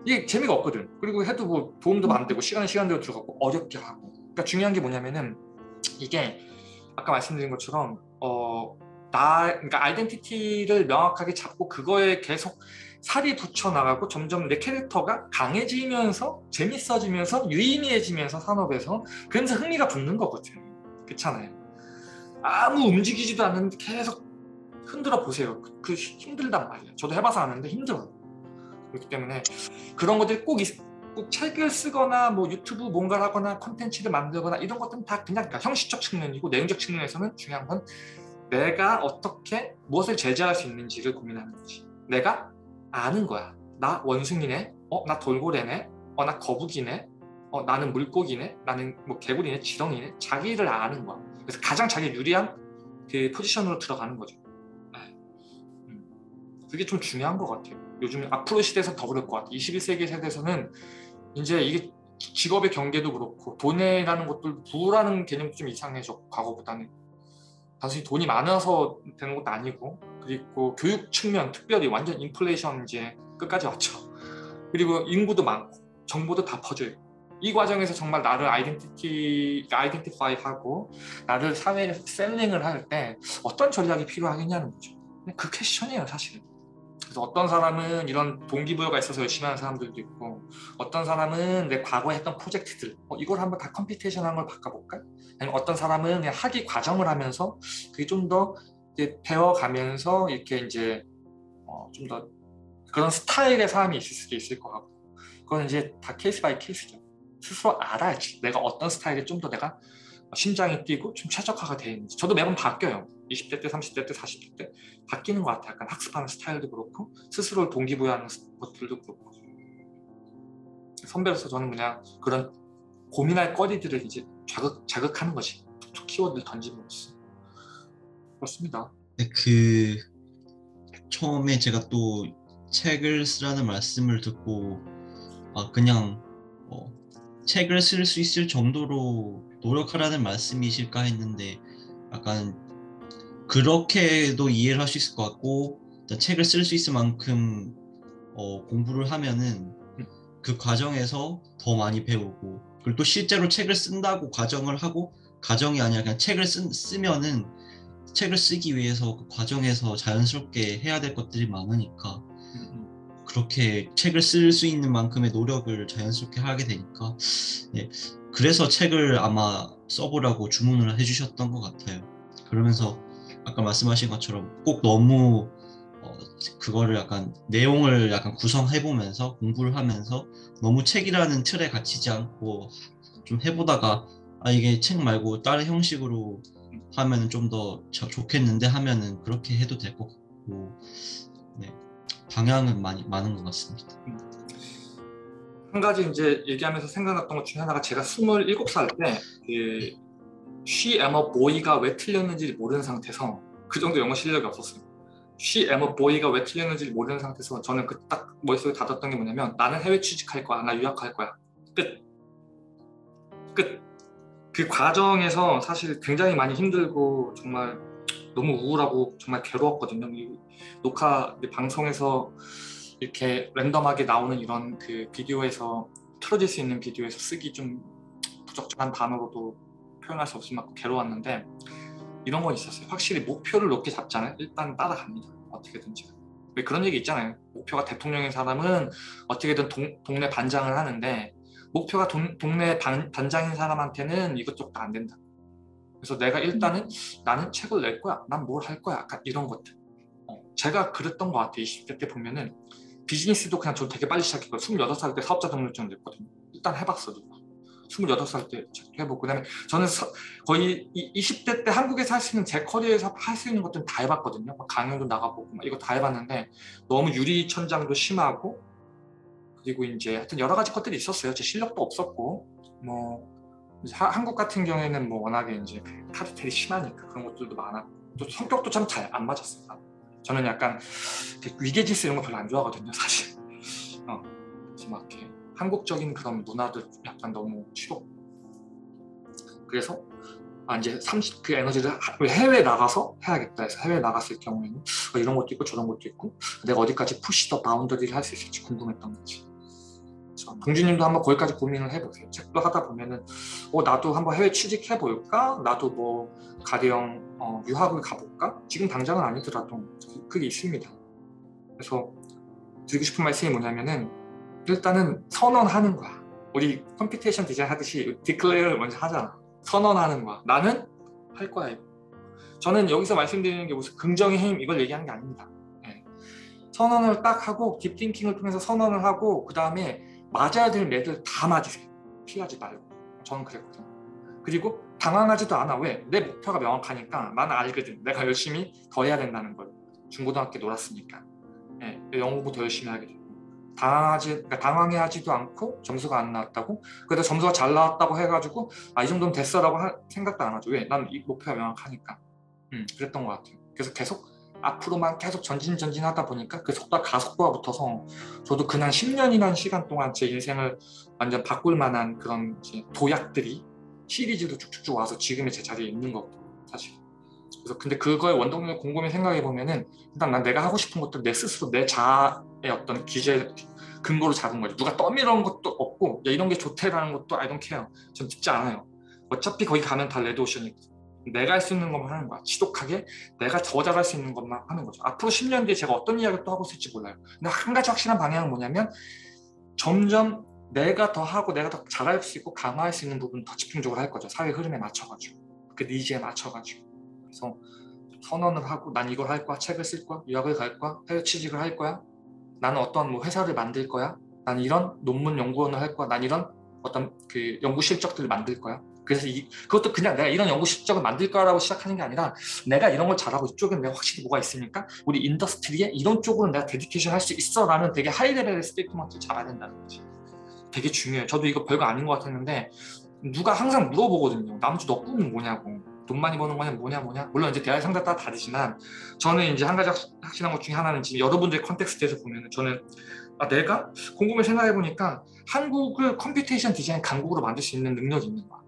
이게 재미가 없거든. 그리고 해도 뭐 도움도 안 되고 시간은 시간대로 들어가고 어렵게 하고. 그러니까 중요한 게 뭐냐면은 이게 아까 말씀드린 것처럼 어, 나 그러니까 아이덴티티를 명확하게 잡고 그거에 계속 살이 붙여 나가고 점점 내 캐릭터가 강해지면서 재밌어지면서 유의미해지면서 산업에서 그러면서 흥미가 붙는 거거든. 그렇잖아요. 아무 움직이지도 않는데 계속 흔들어 보세요. 그, 그 힘들단 말이에요. 저도 해봐서 아는데 힘들어요. 그렇기 때문에 그런 것들이 꼭, 있, 꼭 책을 쓰거나 뭐 유튜브 뭔가를 하거나 콘텐츠를 만들거나 이런 것들은 다 그냥 형식적 측면이고 내용적 측면에서는 중요한 건 내가 어떻게 무엇을 제재할 수 있는지를 고민하는 거지. 내가 아는 거야. 나 원숭이네. 어, 나 돌고래네. 어, 나 거북이네. 어, 나는 물고기네. 나는 뭐 개구리네. 지렁이네. 자기를 아는 거야. 그래서 가장 자기 유리한 그 포지션으로 들어가는 거죠. 그게 좀 중요한 것 같아요. 요즘 앞으로 시대에서 더 그럴 것 같아요. 이십일 세기 세대에서는 이제 이게 직업의 경계도 그렇고 돈이라는 것들 부라는 개념도 좀 이상해져. 과거보다는 단순히 돈이 많아서 되는 것도 아니고 그리고 교육 측면 특별히 완전 인플레이션 이제 끝까지 왔죠. 그리고 인구도 많고 정보도 다 퍼져요. 이 과정에서 정말 나를 아이덴티티, 아이덴티파이 하고 나를 사회에 셀링을 할 때 어떤 전략이 필요하겠냐는 거죠. 그 퀘스천이에요 사실은. 그래서 어떤 사람은 이런 동기부여가 있어서 열심히 하는 사람들도 있고 어떤 사람은 내 과거에 했던 프로젝트들 어, 이걸 한번 다 컴피테이션한 걸 바꿔볼까? 아니면 어떤 사람은 그냥 학위 과정을 하면서 그게 좀 더 배워가면서 이렇게 이제 어, 좀 더 그런 스타일의 사람이 있을 수도 있을 것 같고 그건 이제 다 케이스 바이 케이스죠. 스스로 알아야지 내가 어떤 스타일에 좀 더 내가 심장이 뛰고 좀 최적화가 되어 있는지. 저도 매번 바뀌어요. 이십 대 때, 삼십 대 때, 사십 대 때 바뀌는 것 같아요. 약간 학습하는 스타일도 그렇고 스스로를 동기부여하는 것들도 그렇고 선배로서 저는 그냥 그런 고민할 거리들을 이제 자극, 자극하는 거지. 툭툭 키워드를 던짐으로써 그렇습니다. 네, 그 처음에 제가 또 책을 쓰라는 말씀을 듣고 아 그냥 어, 책을 쓸 수 있을 정도로 노력하라는 말씀이실까 했는데 약간 그렇게도 이해를 할 수 있을 것 같고 책을 쓸 수 있을 만큼 어, 공부를 하면은 그 과정에서 더 많이 배우고 그리고 또 실제로 책을 쓴다고 가정을 하고 가정이 아니라 그냥 책을 쓰, 쓰면은 책을 쓰기 위해서 그 과정에서 자연스럽게 해야 될 것들이 많으니까 그렇게 책을 쓸 수 있는 만큼의 노력을 자연스럽게 하게 되니까 네, 그래서 책을 아마 써보라고 주문을 해주셨던 것 같아요. 그러면서 아까 말씀하신 것처럼 꼭 너무 어, 그거를 약간 내용을 약간 구성해보면서 공부를 하면서 너무 책이라는 틀에 갇히지 않고 좀 해보다가 아 이게 책 말고 다른 형식으로 하면 좀 더 좋겠는데 하면은 그렇게 해도 될 것 같고 네, 방향은 많이 많은 것 같습니다. 한 가지 이제 얘기하면서 생각났던 것 중에 하나가 제가 스물일곱 살 때 그 She am a boy가 왜 틀렸는지 모르는 상태에서 그 정도 영어 실력이 없었어요. She am a boy가 왜 틀렸는지 모르는 상태에서 저는 그 딱 머릿속에 닫았던 게 뭐냐면 나는 해외 취직할 거야. 나 유학할 거야. 끝. 끝. 그 과정에서 사실 굉장히 많이 힘들고 정말 너무 우울하고 정말 괴로웠거든요. 이 녹화 이 방송에서 이렇게 랜덤하게 나오는 이런 그 비디오에서 틀어질 수 있는 비디오에서 쓰기 좀 부적절한 단어로도 표현할 수 없을 만큼 괴로웠는데 이런 건 있었어요. 확실히 목표를 높게 잡잖아요. 일단 따라갑니다. 어떻게든지. 왜 그런 얘기 있잖아요. 목표가 대통령인 사람은 어떻게든 동, 동네 반장을 하는데 목표가 동, 동네 반, 반장인 사람한테는 이것저것 다 안 된다. 그래서 내가 일단은 나는 책을 낼 거야. 난 뭘 할 거야. 약간 이런 것들. 어, 제가 그랬던 것 같아요. 이십 대 때 보면은 비즈니스도 그냥 저 되게 빨리 시작했고 스물여덟 살 때 사업자 등록증 냈거든요. 일단 해봤어. 스물여덟 살 때 해보고 그다음에 저는 서, 거의 이십 대 때 한국에서 할 수 있는 제 커리어에서 할 수 있는 것들은 다 해봤거든요. 막 강연도 나가보고 막 이거 다 해봤는데 너무 유리천장도 심하고 그리고 이제 하여튼 여러 가지 것들이 있었어요. 제 실력도 없었고 뭐 하, 한국 같은 경우에는 뭐 워낙에 이제 카르텔이 심하니까 그런 것들도 많았고 또 성격도 참 잘 안 맞았어요. 저는 약간 위계질서 이런 거 별로 안 좋아하거든요, 사실. 어, 그래서 막 이렇게 한국적인 그런 문화도 약간 너무 싫어. 그래서 아, 이제 삼십 그 에너지를 해외 나가서 해야겠다 해서 해외 나갔을 경우에는 어, 이런 것도 있고 저런 것도 있고 내가 어디까지 푸시 더 바운더리를 할 수 있을지 궁금했던 거지. 그래서 동주님도 한번 거기까지 고민을 해보세요. 책도 하다 보면은 어, 나도 한번 해외 취직해볼까? 나도 뭐 가령 어, 유학을 가볼까? 지금 당장은 아니더라도 그게 있습니다. 그래서 드리고 싶은 말씀이 뭐냐면은 일단은 선언하는 거야. 우리 컴퓨테이션 디자인 하듯이 디클레어를 먼저 하잖아. 선언하는 거야. 나는 할 거야 이거. 저는 여기서 말씀드리는 게 무슨 긍정의 힘 이걸 얘기하는 게 아닙니다. 네. 선언을 딱 하고 딥띵킹을 통해서 선언을 하고 그 다음에 맞아야 될 매들 다 맞으세요. 피하지 말고. 저는 그랬거든요. 그리고 당황하지도 않아. 왜? 내 목표가 명확하니까 나는 알거든. 내가 열심히 더 해야 된다는 걸. 중고등학교 놀았으니까. 네. 영어 공부 더 열심히 하게 되고. 당황하지, 그러니까 당황해하지도 않고 점수가 안 나왔다고. 그래도 점수가 잘 나왔다고 해가지고 아, 이 정도면 됐어라고 하, 생각도 안 하죠. 왜? 난 이 목표가 명확하니까. 음, 그랬던 것 같아요. 그래서 계속 앞으로만 계속 전진 전진하다 보니까 그 속도 가속도가 붙어서 저도 그날 십 년이라는 시간 동안 제 인생을 완전 바꿀 만한 그런 이제 도약들이 시리즈로 쭉쭉쭉 와서 지금의 제 자리에 있는 거거든요, 사실. 그래서 근데 그거의 원동력을 곰곰이 생각해 보면은 일단 난 내가 하고 싶은 것들 내 스스로 내 자아의 어떤 기재 근거로 잡은 거죠. 누가 떠밀어온 것도 없고 야, 이런 게 좋대라는 것도 I don't care. 전 듣지 않아요. 어차피 거기 가면 다 레드오션이거든. 내가 할 수 있는 것만 하는 거야. 지독하게 내가 더 잘할 수 있는 것만 하는 거죠. 앞으로 십 년 뒤에 제가 어떤 이야기를 또 하고 있을지 몰라요. 근데 한 가지 확실한 방향은 뭐냐면 점점 내가 더 하고 내가 더 잘할 수 있고 강화할 수 있는 부분 더 집중적으로 할 거죠. 사회 흐름에 맞춰가지고 그 니즈에 맞춰가지고. 그래서 선언을 하고 난 이걸 할 거야. 책을 쓸 거야. 유학을 갈 거야. 해외 취직을 할 거야. 나는 어떤 뭐 회사를 만들 거야. 난 이런 논문 연구원을 할 거야. 난 이런 어떤 그 연구 실적들을 만들 거야. 그래서 이, 그것도 그냥 내가 이런 연구 실적을 만들 거라고 시작하는 게 아니라 내가 이런 걸 잘하고 이쪽엔 내가 확실히 뭐가 있으니까 우리 인더스트리에 이런 쪽으로 내가 데디케이션 할 수 있어 라는 되게 하이 레벨의 스테이트먼트를 잡아야 된다는 거지. 되게 중요해요. 저도 이거 별거 아닌 것 같았는데 누가 항상 물어보거든요. 남주 너 꿈은 뭐냐고. 돈 많이 버는 거냐 뭐냐 뭐냐. 물론 이제 대화의 상대 따라 다르지만 저는 이제 한 가지 확실한 것 중에 하나는 지금 여러분들의 컨텍스트에서 보면 저는 아, 내가 곰곰이 생각해 보니까 한국을 컴퓨테이션 디자인 강국으로 만들 수 있는 능력이 있는 거야.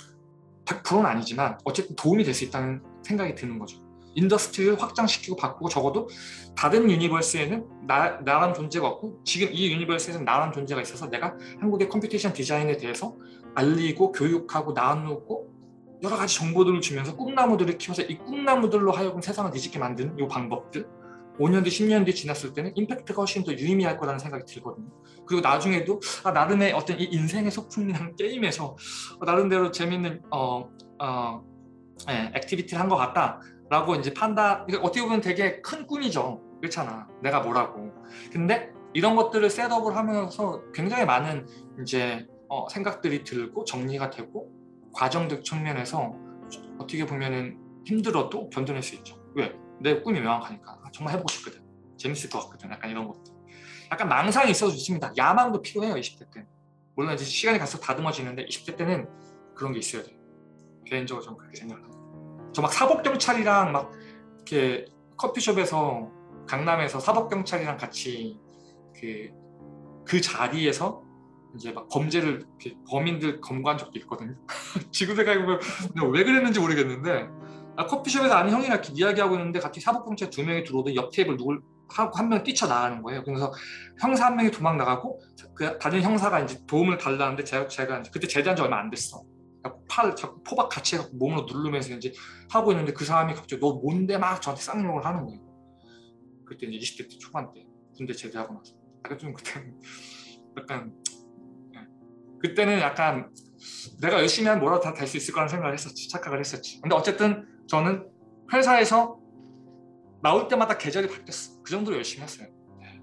백 퍼센트는 아니지만 어쨌든 도움이 될 수 있다는 생각이 드는 거죠. 인더스트리를 확장시키고 바꾸고 적어도 다른 유니버스에는 나, 나란 존재가 없고 지금 이 유니버스에는 나란 존재가 있어서 내가 한국의 컴퓨테이션 디자인에 대해서 알리고 교육하고 나누고 여러 가지 정보들을 주면서 꿈나무들을 키워서 이 꿈나무들로 하여금 세상을 뒤집게 만드는 이 방법들 오 년 뒤, 십 년 뒤 지났을 때는 임팩트가 훨씬 더 유의미할 거라는 생각이 들거든요. 그리고 나중에도 아, 나름의 어떤 이 인생의 소품이라는 게임에서 어, 나름대로 재밌는 어, 어, 예, 액티비티를 한 것 같다라고 이제 판단. 어떻게 보면 되게 큰 꿈이죠. 그렇잖아. 내가 뭐라고. 근데 이런 것들을 셋업을 하면서 굉장히 많은 이제 어, 생각들이 들고 정리가 되고 과정적 측면에서 어떻게 보면은 힘들어도 견뎌낼 수 있죠. 왜? 내 꿈이 명확하니까. 아, 정말 해보고 싶거든. 재밌을 것 같거든. 약간 이런 것들. 약간 망상이 있어도 좋습니다. 야망도 필요해요. 이십 대 때는. 물론 이제 시간이 갈수록 다듬어지는데 이십 대 때는 그런 게 있어야 돼요. 개인적으로 좀 그렇게 생각합니다. 저 막 사법경찰이랑 막 이렇게 커피숍에서 강남에서 사법경찰이랑 같이 그, 그 자리에서 이제 막 범죄를 이렇게 범인들 검거한 적도 있거든요. 지금 생각해보면 왜 그랬는지 모르겠는데 아, 커피숍에서 아는 형이랑 이렇게 이야기하고 있는데 갑자기 사법경찰 두 명이 들어오더니 옆 테이블 누굴 하고 한 명 뛰쳐나가는 거예요. 그래서 형사 한 명이 도망 나가고 그 다른 형사가 이제 도움을 달라는데 제가, 제가 이제 그때 제대한 지 얼마 안 됐어. 팔 자꾸 포박 같이 해갖고 몸으로 누르면서 이제 하고 있는데 그 사람이 갑자기 너 뭔데 막 저한테 쌍욕을 하는 거예요. 그때 이제 이십 대 때 초반 때 군대 제대하고 나서 약간 좀 그때 약간 네. 그때는 약간 내가 열심히 하면 뭐라도 다 될 수 있을 거라는 생각을 했었지. 착각을 했었지. 근데 어쨌든 저는 회사에서 나올 때마다 계절이 바뀌었어. 그 정도로 열심히 했어요. 네.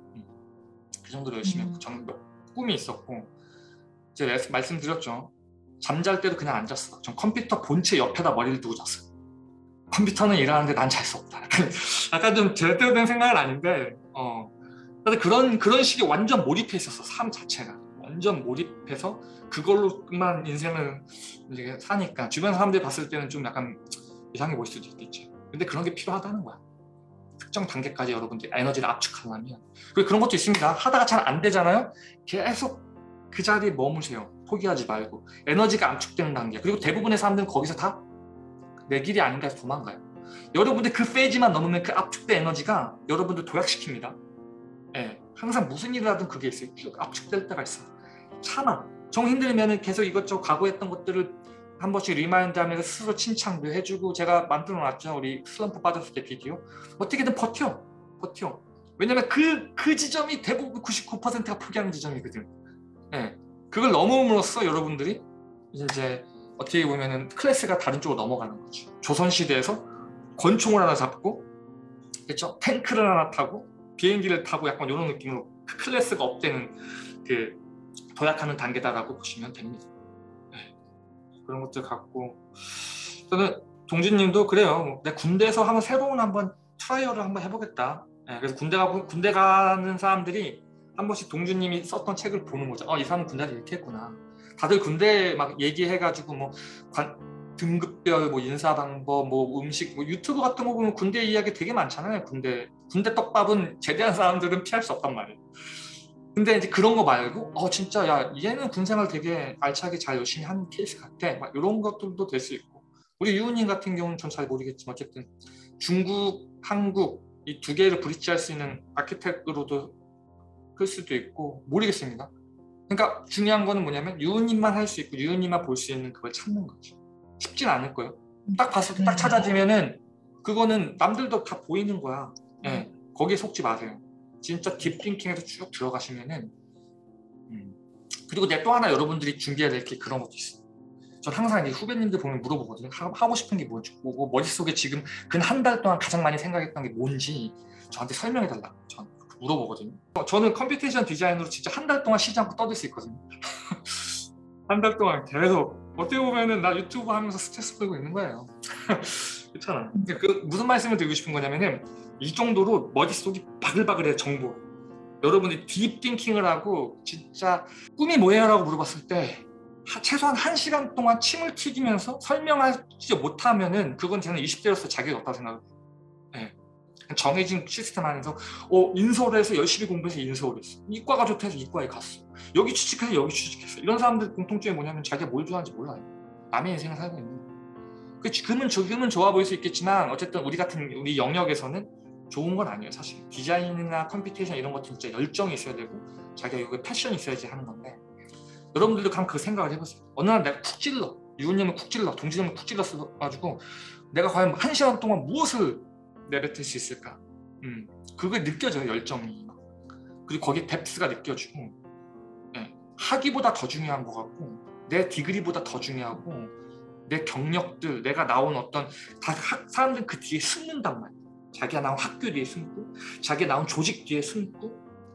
그 정도로 열심히 했고 저는 꿈이 있었고 제가 말씀드렸죠. 잠잘 때도 그냥 앉았어. 전 컴퓨터 본체 옆에다 머리를 두고 잤어요. 컴퓨터는 일하는데 난 잘 수 없다. 약간, 약간 좀 제대로 된 생각은 아닌데 어. 근데 그런 그런 식의 완전 몰입해 있었어. 삶 자체가 완전 몰입해서 그걸로만 인생을 이제 사니까 주변 사람들이 봤을 때는 좀 약간 이상해 보일 수도 있겠지. 근데 그런 게 필요하다는 거야. 특정 단계까지 여러분들 에너지를 압축하려면. 그리고 그런 것도 있습니다. 하다가 잘 안 되잖아요. 계속 그 자리에 머무세요. 포기하지 말고. 에너지가 압축되는 단계. 그리고 대부분의 사람들은 거기서 다 내 길이 아닌가 해서 도망가요. 여러분들 그 페이지만 넘으면 그 압축된 에너지가 여러분들 도약시킵니다. 예. 항상 무슨 일을 하든 그게 있어요. 쭉 압축될 때가 있어. 참아. 정 힘들면 계속 이것저것 각오했던 것들을 한 번씩 리마인드하면서 스스로 칭찬도 해주고, 제가 만들어놨죠. 우리 슬럼프 빠졌을 때 비디오. 어떻게든 버텨. 버텨. 왜냐면 그, 그 지점이 대부분 구십구 퍼센트가 포기하는 지점이거든. 네. 그걸 넘음으로써 여러분들이 이제 어떻게 보면은 클래스가 다른 쪽으로 넘어가는 거죠. 조선시대에서 권총을 하나 잡고, 그렇죠? 탱크를 하나 타고 비행기를 타고 약간 이런 느낌으로 그 클래스가 업되는 그 도약하는 단계다라고 보시면 됩니다. 네. 그런 것들 갖고 저는 동진님도 그래요. 내 군대에서 한번 새로운 한번 트라이얼을 한번 해보겠다. 네. 그래서 군대 가고 군대 가는 사람들이 한 번씩 동준님이 썼던 책을 보는 거죠. 어, 이 사람은 군대를 이렇게 했구나. 다들 군대 막 얘기해가지고 뭐 관, 등급별, 뭐 인사 방법, 뭐 음식, 뭐 유튜브 같은 거 보면 군대 이야기 되게 많잖아요. 군대 군대 떡밥은 제대한 사람들은 피할 수 없단 말이에요. 근데 이제 그런 거 말고, 어 진짜 야 얘는 군생활 되게 알차게 잘 열심히 하는 케이스 같아. 막 이런 것들도 될 수 있고, 우리 유우님 같은 경우는 전 잘 모르겠지만 어쨌든 중국, 한국 이 두 개를 브릿지할 수 있는 아키텍트로도 클 수도 있고 모르겠습니다. 그러니까 중요한 거는 뭐냐면 유우님만 할 수 있고 유우님만 볼 수 있는 그걸 찾는 거지. 쉽진 않을 거예요. 딱 봤을 때 딱 찾아지면은 그거는 남들도 다 보이는 거야. 네, 거기에 속지 마세요. 진짜 딥띵킹에서 쭉 들어가시면은 음. 그리고 내 또 하나 여러분들이 준비해야 될 게 그런 것도 있어요. 전 항상 이제 후배님들 보면 물어보거든요. 하고 싶은 게 뭔지, 뭐 머릿속에 지금 근 한 달 동안 가장 많이 생각했던 게 뭔지 저한테 설명해 달라고 전 물어보거든요. 저는 컴퓨테이션 디자인으로 진짜 한 달 동안 쉬지 않고 떠들 수 있거든요. 한 달 동안 계속 어떻게 보면은 나 유튜브 하면서 스트레스 풀고 있는 거예요. 그렇잖아. 그 무슨 말씀을 드리고 싶은 거냐면은 이 정도로 머릿속이 바글바글해 정보. 여러분이 딥띵킹을 하고 진짜 꿈이 뭐예요? 라고 물어봤을 때 최소한 한 시간 동안 침을 튀기면서 설명하지 못하면은 그건 저는 이십 대로서 자격이 없다고 생각해요. 네. 정해진 시스템 안에서 어, 인서울 해서 열심히 공부해서 인서울 했어. 이과가 좋다 해서 이과에 갔어. 여기 취직해서 여기 취직했어. 이런 사람들 공통점이 뭐냐면 자기가 뭘 좋아하는지 몰라요. 남의 인생을 살고 있는 거예요. 금은, 금은 좋아 보일 수 있겠지만 어쨌든 우리 같은 우리 영역에서는 좋은 건 아니에요. 사실 디자인이나 컴퓨테이션 이런 것도 진짜 열정이 있어야 되고 자기가 여기 패션이 있어야지 하는 건데, 여러분들도 한번 그 생각을 해보세요. 어느 날 내가 쿡 찔러, 유은님은 쿡 찔러, 동진님은 쿡 찔러가지고 내가 과연 한 시간 동안 무엇을 내뱉을 수 있을까? 음, 그게 느껴져요. 열정이. 그리고 거기에 뎁스가 느껴지고, 네, 학위보다 더 중요한 것 같고 내 디그리보다 더 중요하고 내 경력들, 내가 나온 어떤 다 학, 사람들은 그 뒤에 숨는단 말이야. 자기가 나온 학교 뒤에 숨고 자기가 나온 조직 뒤에 숨고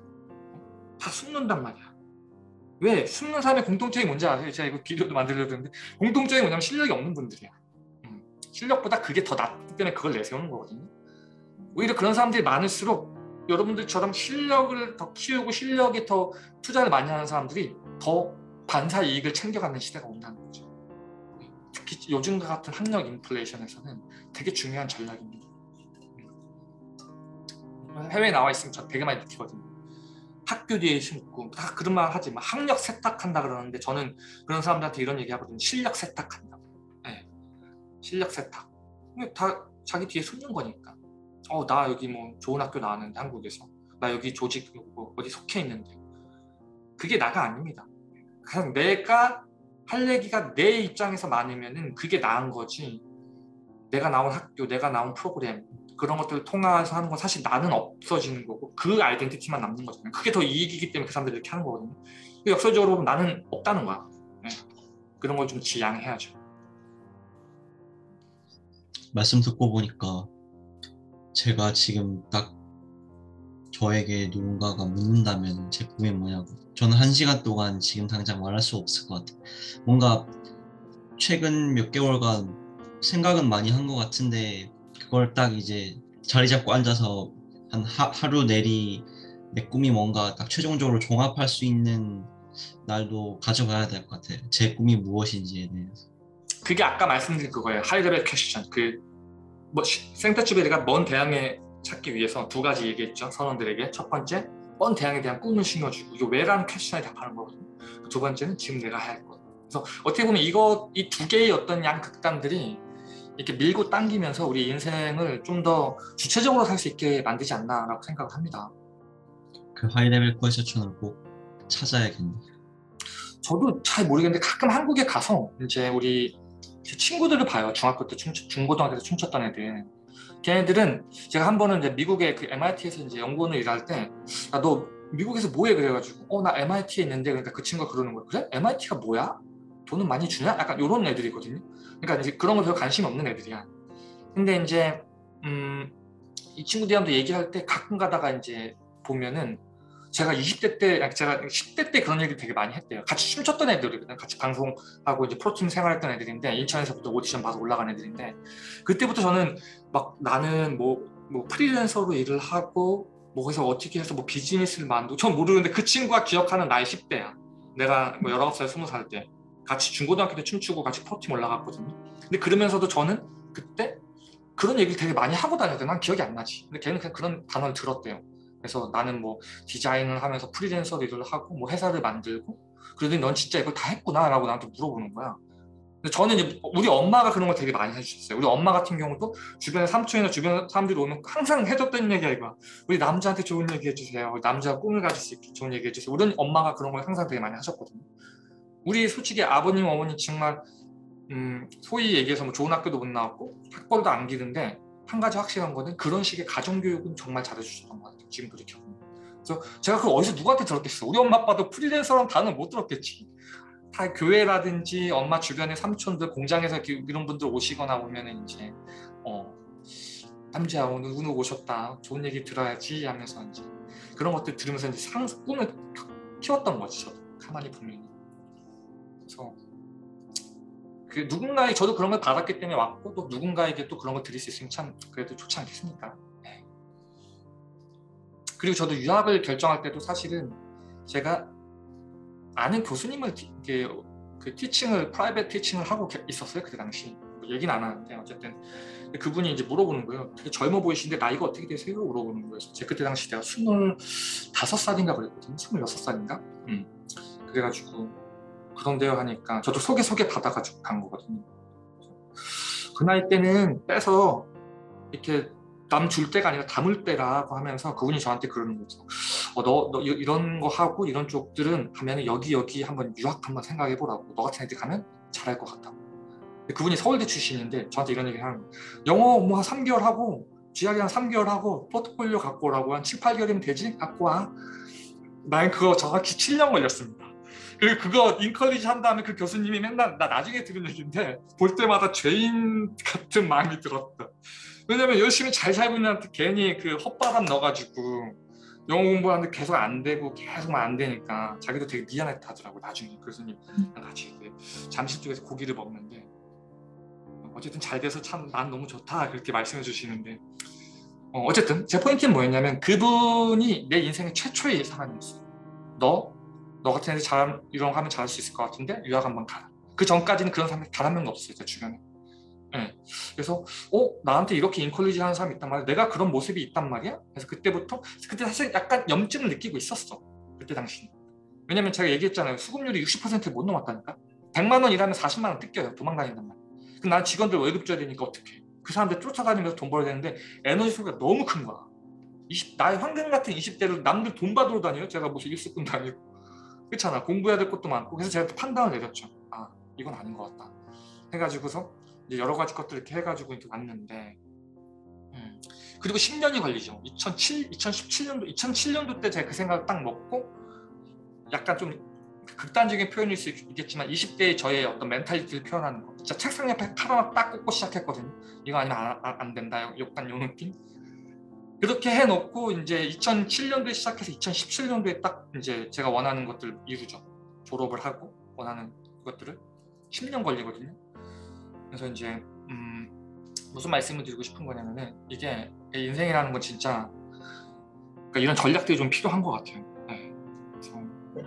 다 숨는단 말이야. 왜? 숨는 사람의 공통점이 뭔지 아세요? 제가 이거 비디오도 만들려고 했는데 공통점이 뭐냐면 실력이 없는 분들이야. 음, 실력보다 그게 더 낫기 때문에 그걸 내세우는 거거든요. 오히려 그런 사람들이 많을수록 여러분들처럼 실력을 더 키우고 실력에 더 투자를 많이 하는 사람들이 더 반사 이익을 챙겨가는 시대가 온다는 거죠. 특히 요즘과 같은 학력 인플레이션에서는 되게 중요한 전략입니다. 해외에 나와 있으면 저 되게 많이 느끼거든요. 학교 뒤에 숨고 다 그런 말 하지 마. 학력 세탁한다 그러는데 저는 그런 사람들한테 이런 얘기 하거든요. 실력 세탁한다. 네. 실력 세탁. 다 자기 뒤에 숨는 거니까. 어, 나 여기 뭐 좋은 학교 나왔는데 한국에서 나 여기 조직 뭐 어디 속해 있는데 그게 나가 아닙니다. 그냥 내가 할 얘기가 내 입장에서 많으면은 그게 나은 거지. 내가 나온 학교, 내가 나온 프로그램 그런 것들을 통해서 하는 건 사실 나는 없어지는 거고 그 아이덴티티만 남는 거잖아요. 그게 더 이익이기 때문에 그 사람들이 이렇게 하는 거거든요. 역설적으로 보면 나는 없다는 거야. 네. 그런 걸 좀 지양해야죠. 말씀 듣고 보니까 제가 지금 딱 저에게 누군가가 묻는다면 제 꿈이 뭐냐고, 저는 한 시간 동안 지금 당장 말할 수 없을 것 같아요. 뭔가 최근 몇 개월간 생각은 많이 한 것 같은데 그걸 딱 이제 자리 잡고 앉아서 한 하, 하루 내리 내 꿈이 뭔가 딱 최종적으로 종합할 수 있는 날도 가져가야 될 것 같아요. 제 꿈이 무엇인지에 대해서. 그게 아까 말씀드린 그거예요. 하이레벨 퀘스천. 그 뭐 생터치베리가 먼 대양에 찾기 위해서 두 가지 얘기했죠. 선원들에게. 첫 번째, 먼 대양에 대한 꿈을 심어주고 이거 왜라는 퀘스천에 답하는 거거든요. 두 번째는 지금 내가 해야 할 것. 그래서 어떻게 보면 이거 이 두 개의 어떤 양극단들이 이렇게 밀고 당기면서 우리 인생을 좀 더 주체적으로 살 수 있게 만들지 않나라고 생각을 합니다. 그 하이레벨 코어 세션을 꼭 찾아야겠네. 저도 잘 모르겠는데 가끔 한국에 가서 이제 우리 제 친구들을 봐요. 중학교 때 춤, 중고등학교 때 춤췄던 애들. 걔네들은 제가 한 번은 이제 미국의 그 엠아이티에서 이제 연구원을 일할 때, 아, 너 미국에서 뭐해? 그래가지고, 어, 나 엠아이티에 있는데, 그러니까 그 친구가 그러는 거예요. 그래? 엠아이티가 뭐야? 돈은 많이 주냐? 약간 이런 애들이거든요. 그러니까 이제 그런 거 별로 관심이 없는 애들이야. 근데 이제, 음, 이 친구들이랑도 얘기할 때 가끔 가다가 이제 보면은 제가 이십 대 때, 아니, 제가 십 대 때 그런 얘기 되게 많이 했대요. 같이 춤췄던 애들이거든. 같이 방송하고 이제 프로팀 생활했던 애들인데, 인천에서부터 오디션 봐서 올라간 애들인데, 그때부터 저는 막 나는 뭐, 뭐 프리랜서로 일을 하고, 뭐 거기서 어떻게 해서 뭐 비즈니스를 만들고, 전 모르는데 그 친구가 기억하는 나이 십 대야. 내가 뭐 열아홉 살, 스무 살 때. 같이 중고등학교 때 춤추고 같이 프로팀 올라갔거든요. 근데 그러면서도 저는 그때 그런 얘기를 되게 많이 하고 다녔는데 난 기억이 안 나지. 근데 걔는 그냥 그런 단어를 들었대요. 그래서 나는 뭐 디자인을 하면서 프리랜서 일을 하고 뭐 회사를 만들고 그러더니 넌 진짜 이걸 다 했구나 라고 나한테 물어보는 거야. 근데 저는 이제 우리 엄마가 그런 걸 되게 많이 해주셨어요. 우리 엄마 같은 경우도 주변에 삼촌이나 주변 사람들이 오면 항상 해줬던 얘기야 이거. 우리 남자한테 좋은 얘기 해주세요. 남자가 꿈을 가질 수 있게 좋은 얘기 해주세요. 우리 엄마가 그런 걸 항상 되게 많이 하셨거든요. 우리 솔직히 아버님 어머니 정말 음, 소위 얘기해서 뭐 좋은 학교도 못 나왔고 학벌도 안 기는데 한 가지 확실한 거는 그런 식의 가정교육은 정말 잘해주셨던 것 같아요. 지금 돌이켜보면. 그래서 제가 그걸 어디서 누구한테 들었겠어. 우리 엄마 아빠도 프리랜서라는 단어는 못 들었겠지. 다 교회라든지 엄마 주변의 삼촌들 공장에서 이런 분들 오시거나 보면은 이제 어 남자 오늘 누구 오셨다 좋은 얘기 들어야지 하면서 이제 그런 것들 들으면서 이제 상 꿈을 키웠던 거지. 저도 가만히 보면. 그래서 그 누군가의 저도 그런 걸 받았기 때문에 왔고 또 누군가에게 또 그런 걸 드릴 수 있으면 참 그래도 좋지 않겠습니까? 네. 그리고 저도 유학을 결정할 때도 사실은 제가 아는 교수님을 이게 그 티칭을 프라이빗 티칭을 하고 있었어요. 그때 당시 뭐 얘기는 안 하는데 어쨌든 그분이 이제 물어보는 거예요. 되게 젊어 보이시는데 나이가 어떻게 되세요? 물어보는 거예요. 제가 그때 당시 내가 스물다섯 살인가 그랬거든요. 스물여섯 살인가? 음. 그래가지고 그런데요 하니까 저도 소개 소개 받아가지고 간 거거든요. 그 나이 때는 빼서 이렇게 남 줄 때가 아니라 담을 때라고 하면서 그분이 저한테 그러는 거죠. 어, 너, 너 이런 거 하고 이런 쪽들은 하면 여기 여기 한번 유학 한번 생각해 보라고. 너 같은 애들 가면 잘할 것 같다고. 그분이 서울대 출신인데 저한테 이런 얘기를 하는 거예요. 영어 뭐 한 삼 개월 하고 지학이 한 삼 개월 하고 포트폴리오 갖고 오라고 한 칠, 팔 개월이면 되지? 갖고 와. 난 그거 정확히 칠 년 걸렸습니다. 그리고 그거 인컬리지 한 다음에 그 교수님이 맨날 나 나중에 들은 얘기인데 볼 때마다 죄인 같은 마음이 들었다. 왜냐면 열심히 잘 살고 있는 한테 괜히 그 헛바람 넣어가지고 영어 공부하는데 계속 안 되고 계속 안 되니까 자기도 되게 미안했다 하더라고. 나중에 교수님 같이 잠실 쪽에서 고기를 먹는데 어쨌든 잘 돼서 참 난 너무 좋다 그렇게 말씀해 주시는데 어, 어쨌든 제 포인트는 뭐였냐면 그분이 내 인생의 최초의 사람이었어요. 너 너 같은 애들 잘 이런 거 하면 잘할 수 있을 것 같은데 유학 한번 가라. 그 전까지는 그런 사람이 단 한 명도 없어요. 제 주변에. 네. 그래서 어 나한테 이렇게 인컬리지 하는 사람이 있단 말이야. 내가 그런 모습이 있단 말이야. 그래서 그때부터 그때 사실 약간 염증을 느끼고 있었어. 그때 당시. 왜냐면 제가 얘기했잖아요. 수급률이 육십 퍼센트 못 넘었다니까. 백만 원 일하면 사십만 원 뜯겨요. 도망다닌단 말이야. 그럼 난 직원들 월급 줘야 되니까 어떡해. 그 사람들 쫓아다니면서 돈 벌어야 되는데 에너지 소비가 너무 큰 거야. 이십, 나의 황금 같은 이십 대를 남들 돈 받으러 다녀요. 제가 무슨 일수꾼도 아니고. 그렇잖아. 공부해야 될 것도 많고. 그래서 제가 판단을 내렸죠. 아 이건 아닌 것 같다. 해가지고서 이제 여러 가지 것들 이렇게 해가지고 이렇게 왔는데 음. 그리고 십 년이 걸리죠. 이천칠, 이천십칠 년도, 이천칠 년도 때 제가 그 생각을 딱 먹고 약간 좀 극단적인 표현일 수 있겠지만 이십 대의 저의 어떤 멘탈리티를 표현하는 거. 진짜 책상 옆에 칼 하나 딱 꽂고 시작했거든요. 이거 아니면 안, 안, 안 된다. 약간 요 느낌. 그렇게 해놓고 이제 이천칠 년도에 시작해서 이천십칠 년도에 딱 이제 제가 원하는 것들 이루죠. 졸업을 하고 원하는 것들을 십 년 걸리거든요. 그래서 이제 음, 무슨 말씀을 드리고 싶은 거냐면은 이게 인생이라는 건 진짜 그러니까 이런 전략들이 좀 필요한 것 같아요. 네. 그래서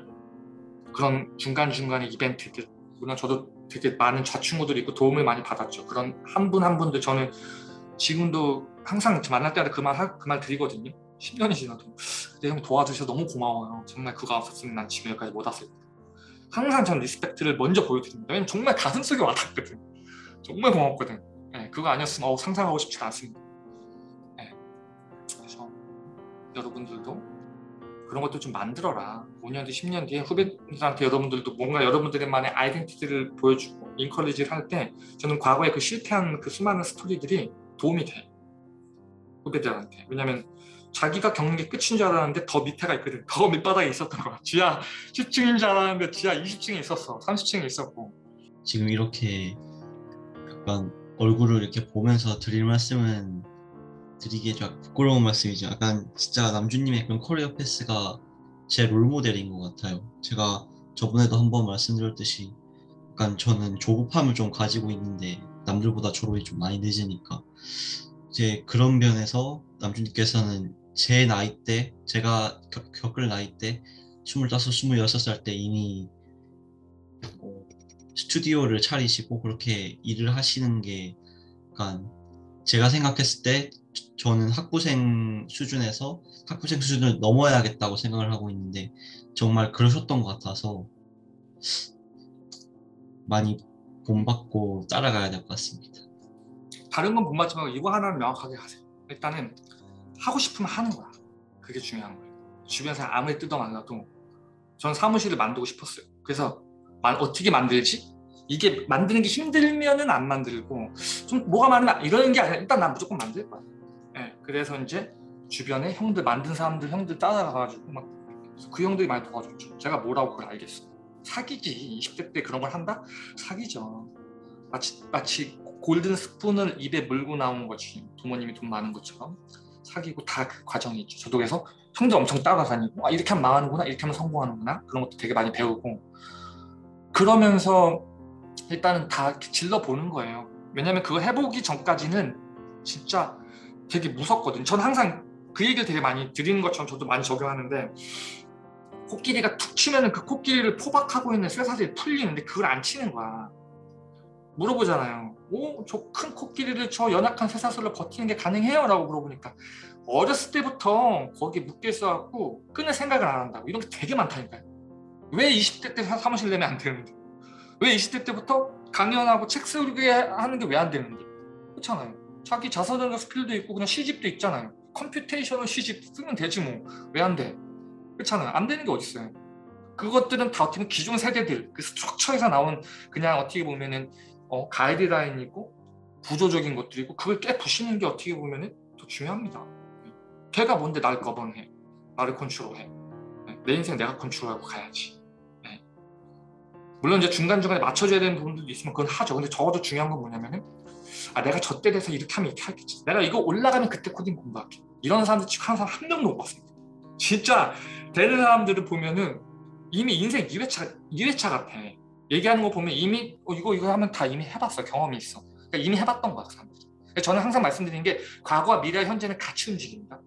그런 중간중간에 이벤트들 물론 저도 되게 많은 좌충우들이 있고 도움을 많이 받았죠. 그런 한 분 한 분들 저는 지금도 항상 만날 때마다 그 말 그 말 드리거든요. 십 년이 지나도 그때 형 도와주셔서 너무 고마워요. 정말 그거 없었으면 난 지금 여기까지 못 왔을 거예요. 항상 전 리스펙트를 먼저 보여드립니다. 왜냐면 정말 가슴속에 와닿거든. 정말 고맙거든. 네, 그거 아니었으면 어, 상상하고 싶지 않습니다. 네, 그래서 여러분들도 그런 것도 좀 만들어라. 오 년 뒤, 십 년 뒤에 후배들한테 여러분들도 뭔가 여러분들만의 아이덴티티를 보여주고 인커리지를 할 때 저는 과거에 그 실패한 그 수많은 스토리들이 도움이 돼. 후배들한테. 왜냐면 자기가 겪는 게 끝인 줄 알았는데 더 밑에가 있거든. 더 밑바닥에 있었던 거야. 지하 십 층인 줄 알았는데 지하 이십 층에 있었어. 삼십 층에 있었고. 지금 이렇게 약간 얼굴을 이렇게 보면서 드릴 말씀은 드리기에 좀 부끄러운 말씀이죠. 약간 진짜 남준님의 그런 커리어 패스가 제 롤모델인 것 같아요. 제가 저번에도 한번 말씀드렸듯이 약간 저는 조급함을 좀 가지고 있는데 남들보다 졸업이 좀 많이 늦으니까 이제 그런 면에서 남준님께서는 제 나이 때 제가 겪, 겪을 나이 때 스물다섯, 스물여섯 살 때 이미 어, 스튜디오를 차리시고 그렇게 일을 하시는 게 약간 제가 생각했을 때 저는 학부생 수준에서 학부생 수준을 넘어야겠다고 생각을 하고 있는데 정말 그러셨던 것 같아서 많이 본받고 따라가야 될 것 같습니다. 다른 건 못 맞지만 이거 하나는 명확하게 하세요. 일단은 하고 싶으면 하는 거야. 그게 중요한 거예요. 주변 사람 아무리 뜯어말라도 전 사무실을 만들고 싶었어요. 그래서 어떻게 만들지? 이게 만드는 게 힘들면은 안 만들고 좀 뭐가 많으면 이러는 게 아니라 일단 난 무조건 만들 거야. 네, 그래서 이제 주변에 형들 만든 사람들 형들 따라가가지고 막 그 형들이 많이 도와줬죠. 제가 뭐라고 그걸 알겠어. 사기지. 이십 대 때 그런 걸 한다? 사기죠. 마치, 마치 골든 스푼을 입에 물고 나온 거지. 부모님이 돈 많은 것처럼 사기고 다 그 과정이 있죠. 저도 그래서 형들 엄청 따라다니고 아, 이렇게 하면 망하는구나, 이렇게 하면 성공하는구나, 그런 것도 되게 많이 배우고 그러면서 일단은 다 질러보는 거예요. 왜냐면 그거 해보기 전까지는 진짜 되게 무섭거든. 저는 항상 그 얘기를 되게 많이 드리는 것처럼 저도 많이 적용하는데 코끼리가 툭 치면은 그 코끼리를 포박하고 있는 쇠사슬이 풀리는데 그걸 안 치는 거야. 물어보잖아요. 오, 저 큰 코끼리를 저 연약한 쇠사슬로 버티는 게 가능해요? 라고 물어보니까 어렸을 때부터 거기에 묶여 있어갖고 끊을 생각을 안 한다고. 이런 게 되게 많다니까요. 왜 이십 대 때 사무실 내면 안 되는데? 왜 이십 대 때부터 강연하고 책 쓰게 하는 게 왜 안 되는데? 그렇잖아요. 자기 자서전적 스킬도 있고 그냥 시집도 있잖아요. 컴퓨테이셔널 시집 쓰면 되지 뭐. 왜 안 돼? 그렇잖아요. 안 되는 게 어디 있어요. 그것들은 다 어떻게 보면 기존 세대들 그 스트럭처에서 나온 그냥 어떻게 보면은 어, 가이드라인이고 구조적인 것들이고 그걸 깨부시는 게 어떻게 보면은 더 중요합니다. 걔가 뭔데 날 거번해, 나를 컨트롤해. 내 인생 내가 컨트롤하고 가야지. 네. 물론 이제 중간중간에 맞춰줘야 되는 부분들도 있으면 그건 하죠. 근데 적어도 중요한 건 뭐냐면은 아 내가 저 때 돼서 이렇게 하면 이렇게 하겠지. 내가 이거 올라가면 그때 코딩 공부할게. 이런 사람들 지금 하는 사람 한 명도 못 봤습니다. 진짜 되는 사람들을 보면은 이미 인생 이 회차, 이 회차 같아. 얘기하는 거 보면 이미 어, 이거 이거 하면 다 이미 해봤어. 경험이 있어. 그러니까 이미 해봤던 거야, 사람들이. 저는 항상 말씀드리는 게 과거와 미래, 현재는 같이 움직입니다.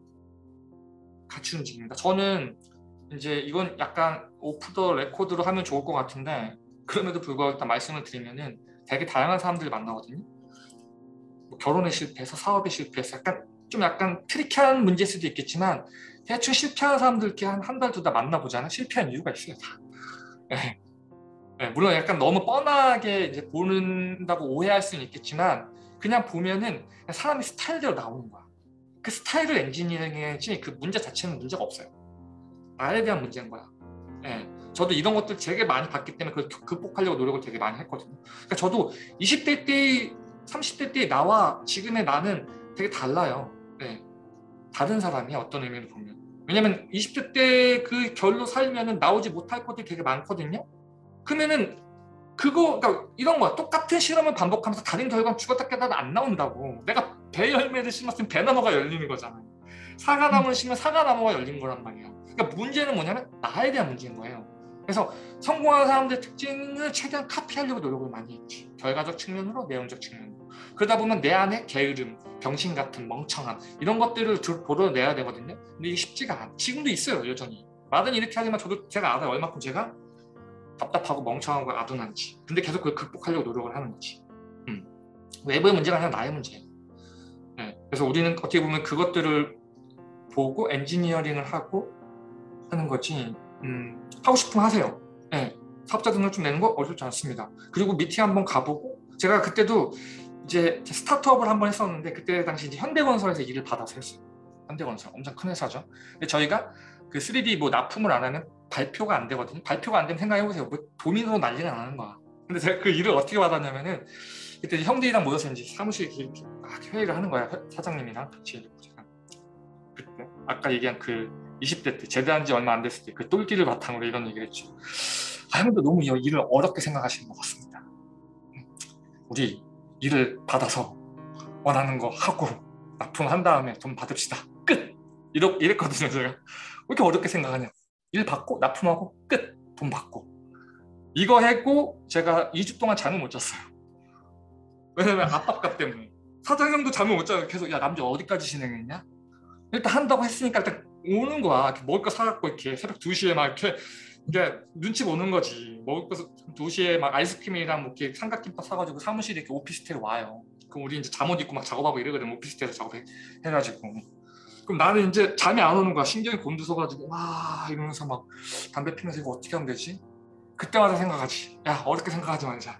같이 움직입니다. 저는 이제 이건 약간 오프 더 레코드로 하면 좋을 것 같은데 그럼에도 불구하고 일단 말씀을 드리면은 되게 다양한 사람들을 만나거든요. 뭐 결혼에 실패해서 사업에 실패해서 약간 좀 약간 트리키한 문제일 수도 있겠지만 대충 실패한 사람들 이렇게 한 한 달 두 달 만나보잖아. 실패한 이유가 있어요, 다. 네. 네, 물론 약간 너무 뻔하게 이제 보는다고 오해할 수는 있겠지만 그냥 보면은 사람의 스타일대로 나오는 거야. 그 스타일을 엔지니어링이지 그 문제 자체는 문제가 없어요. 나에 대한 문제인 거야. 네. 저도 이런 것들 되게 많이 봤기 때문에 그걸 극복하려고 노력을 되게 많이 했거든요. 그러니까 저도 이십 대 때, 삼십 대 때 나와 지금의 나는 되게 달라요. 네. 다른 사람이 어떤 의미로 보면. 왜냐면 이십 대 때 그 결로 살면은 나오지 못할 것들이 되게 많거든요. 그러면은 그거 그러니까 이런 거야. 똑같은 실험을 반복하면서 다른 결과는 죽었다 깨닫다 안 나온다고. 내가 배 열매를 심었으면 배나무가 열리는 거잖아요. 사과나무를 심으면 사과나무가 열린 거란 말이야. 그러니까 문제는 뭐냐면 나에 대한 문제인 거예요. 그래서 성공하는 사람들의 특징을 최대한 카피하려고 노력을 많이 했지. 결과적 측면으로, 내용적 측면으로. 그러다 보면 내 안에 게으름, 병신 같은 멍청함 이런 것들을 도려내야 되거든요. 근데 이게 쉽지가 않아. 지금도 있어요, 여전히. 말은 이렇게 하지만 저도 제가 알아요. 얼마큼 제가 답답하고 멍청하고 아둔한지. 근데 계속 그걸 극복하려고 노력을 하는 거지. 음. 외부의 문제가 아니라 나의 문제예요. 네. 그래서 우리는 어떻게 보면 그것들을 보고 엔지니어링을 하고 하는 거지. 음, 하고 싶으면 하세요. 네. 사업자 등록증 내는 거 어렵지 않습니다. 그리고 미팅 한번 가보고 제가 그때도 이제 스타트업을 한번 했었는데 그때 당시 이제 현대건설에서 일을 받아서 했어요. 현대건설 엄청 큰 회사죠. 근데 저희가 그 쓰리디 뭐 납품을 안 하면 발표가 안 되거든요. 발표가 안 되면 생각해보세요. 뭐 도민으로 난리가 나는 거야. 근데 제가 그 일을 어떻게 받았냐면은 그때 이제 형들이랑 모여서 이제 사무실 이렇게 회의를 하는 거야. 사장님이랑 같이. 제가 그때 아까 얘기한 그 이십 대 때 제대한 지 얼마 안 됐을 때 그 똘끼를 바탕으로 이런 얘기를 했죠. 아, 형도 너무 이 일을 어렵게 생각하시는 것 같습니다. 우리 일을 받아서 원하는 거 하고 납품한 다음에 돈 받읍시다. 끝! 이러, 이랬거든요. 제가 왜 이렇게 어렵게 생각하냐. 일 받고 납품하고 끝! 돈 받고. 이거 했고 제가 이 주 동안 잠을 못 잤어요. 왜냐면 압박감 때문에. 사장님도 잠을 못 자고 계속 야 남자 어디까지 진행했냐? 일단 한다고 했으니까 일단 오는 거야. 이렇게 먹을 거 사갖고 이렇게 새벽 두 시에 막 이렇게 이게 눈치 보는 거지. 먹을 거 두 시에 막 아이스크림이랑 뭐 이렇게 삼각김밥 사가지고 사무실에 이렇게 오피스텔 와요. 그럼 우리 이제 잠옷 입고 막 작업하고 이러거든. 오피스텔에서 작업해가지고. 그럼 나는 이제 잠이 안 오는 거야. 신경이 곤두서가지고 와 이러면서 막 담배 피면서 이거 어떻게 하면 되지? 그때마다 생각하지. 야 어렵게 생각하지 말자.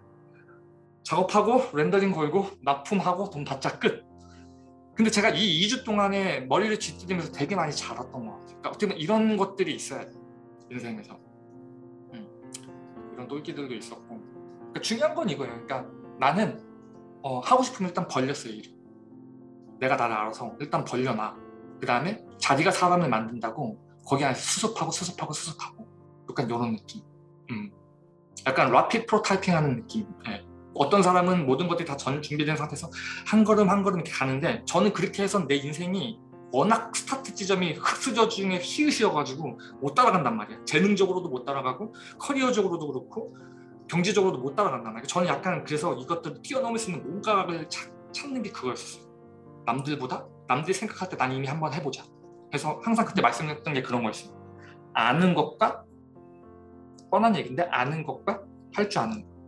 작업하고 렌더링 걸고 납품하고 돈 받자 끝. 근데 제가 이 이 주 동안에 머리를 쥐뜯으면서 되게 많이 자랐던 것 같아요. 그러니까 어떻게 보면 이런 것들이 있어야 돼. 인생에서. 음. 이런 똘끼들도 있었고. 그러니까 중요한 건 이거예요. 그러니까 나는 어, 하고 싶으면 일단 벌렸어요. 일을. 내가 나를 알아서 일단 벌려놔. 그 다음에 자기가 사람을 만든다고 거기 안에서 수습하고 수습하고 수습하고 약간 이런 느낌. 음. 약간 라피드 프로타이핑 하는 느낌. 네. 어떤 사람은 모든 것들이 다 전 준비된 상태에서 한 걸음 한 걸음 이렇게 가는데 저는 그렇게 해서 내 인생이 워낙 스타트 지점이 흑수저 중에 히읗이어가지고 못 따라간단 말이야. 재능적으로도 못 따라가고 커리어적으로도 그렇고 경제적으로도 못 따라간단 말이야. 저는 약간 그래서 이것들을 뛰어넘을 수 있는 뭔가를 찾, 찾는 게 그거였어요. 남들보다 남들이 생각할 때 난 이미 한번 해보자. 그래서 항상 그때 말씀드렸던 게 그런 거였어요. 아는 것과 뻔한 얘기인데 아는 것과 할 줄 아는 것.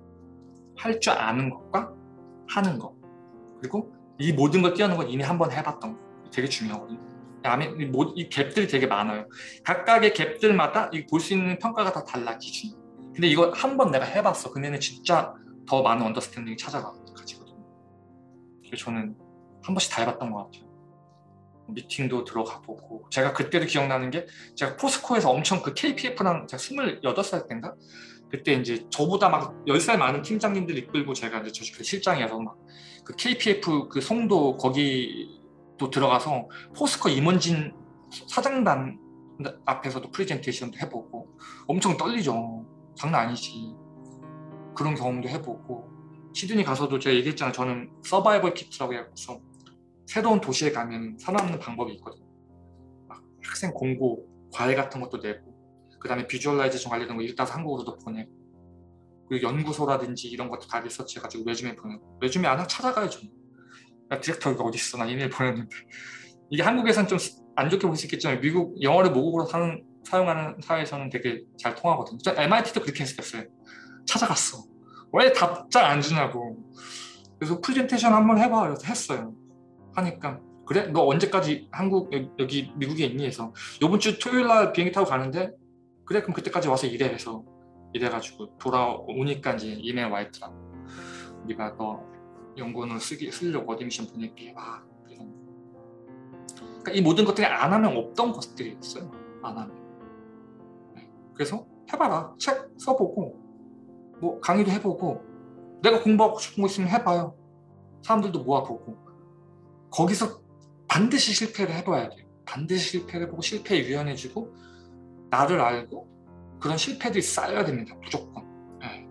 할 줄 아는 것과 하는 것. 그리고 이 모든 걸 뛰어넘는 건 이미 한번 해봤던 거. 되게 중요하거든요. 이, 이 갭들이 되게 많아요. 각각의 갭들마다 볼 수 있는 평가가 다 달라, 기준이. 근데 이거 한 번 내가 해봤어. 그러면 진짜 더 많은 언더스탠딩이 찾아가지거든요. 그래서 저는 한 번씩 다 해봤던 것 같아요. 미팅도 들어가 보고. 제가 그때도 기억나는 게 제가 포스코에서 엄청 그 케이피에프랑 제가 스물여덟 살 때인가? 그때 이제 저보다 막 열 살 많은 팀장님들 이끌고 제가 이제 저 실장이어서 막 그 케이피에프 그 송도 거기도 들어가서 포스코 임원진 사장단 앞에서도 프레젠테이션도 해보고 엄청 떨리죠. 장난 아니지. 그런 경험도 해보고 시드니 가서도 제가 얘기했잖아요. 저는 서바이벌 키트라고 해서 새로운 도시에 가면 살아남는 방법이 있거든요. 막 학생 공고, 과외 같은 것도 내고 그 다음에 비주얼라이제이션 관련된 거 읽다가 한국어로도 보내고 그리고 연구소라든지 이런 것도 다 리서치해가지고 레주메 보내고 레주메 안 하고 찾아가야죠. 야, 디렉터가 어디 있어? 나 이메일 보냈는데 이게 한국에서는 좀 안 좋게 볼 수 있겠지만 미국 영어를 모국어로 사는, 사용하는 사회에서는 되게 잘 통하거든요. 저 엠아이티도 그렇게 했었어요. 찾아갔어. 왜 답장 안 주냐고. 그래서 프레젠테이션 한번 해봐. 그래서 했어요. 하니까 그래? 너 언제까지 한국 여기 미국에 있니? 해서 이번 주 토요일 날 비행기 타고 가는데 그래 그럼 그때까지 와서 일해 해서 이래가지고 돌아오니까 이제 이메일 와 있더라. 우리가 너 연구원을 쓰기 쓰려고 어디미션 보낼게. 와 이런. 그러니까 이 모든 것들이 안 하면 없던 것들이었어요. 안 하면. 네. 그래서 해봐라. 책 써보고 뭐 강의도 해보고 내가 공부하고 싶은 거 있으면 해봐요. 사람들도 모아보고 거기서 반드시 실패를 해봐야 돼요. 반드시 실패를 해보고 실패에 유연해지고 나를 알고 그런 실패들이 쌓여야 됩니다. 무조건. 네.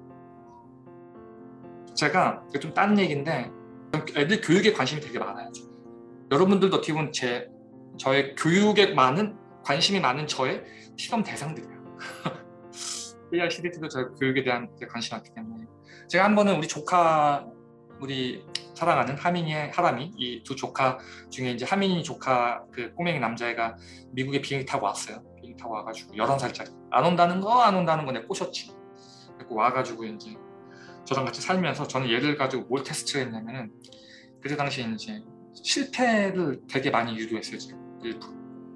제가 좀 딴 얘기인데 애들 교육에 관심이 되게 많아요. 여러분들도 어떻게 보면 제, 저의 교육에 많은 관심이 많은 저의 실험 대상들이에요. 에이아이 시리즈도 저 교육에 대한 관심이 많기 때문에 제가 한 번은 우리 조카 우리 사랑하는 하민이의 하람이 이 두 조카 중에 이제 하민이 조카 그 꼬맹이 남자애가 미국에 비행기 타고 왔어요. 비행기 타고 와가지고 열한 살짜리 안 온다는 거 안 온다는 거 내가 꼬셨지. 그리고 와가지고 이제 저랑 같이 살면서 저는 얘를 가지고 뭘 테스트를 했냐면은 그때 당시에 이제 실패를 되게 많이 유도했어요. 제가 일부러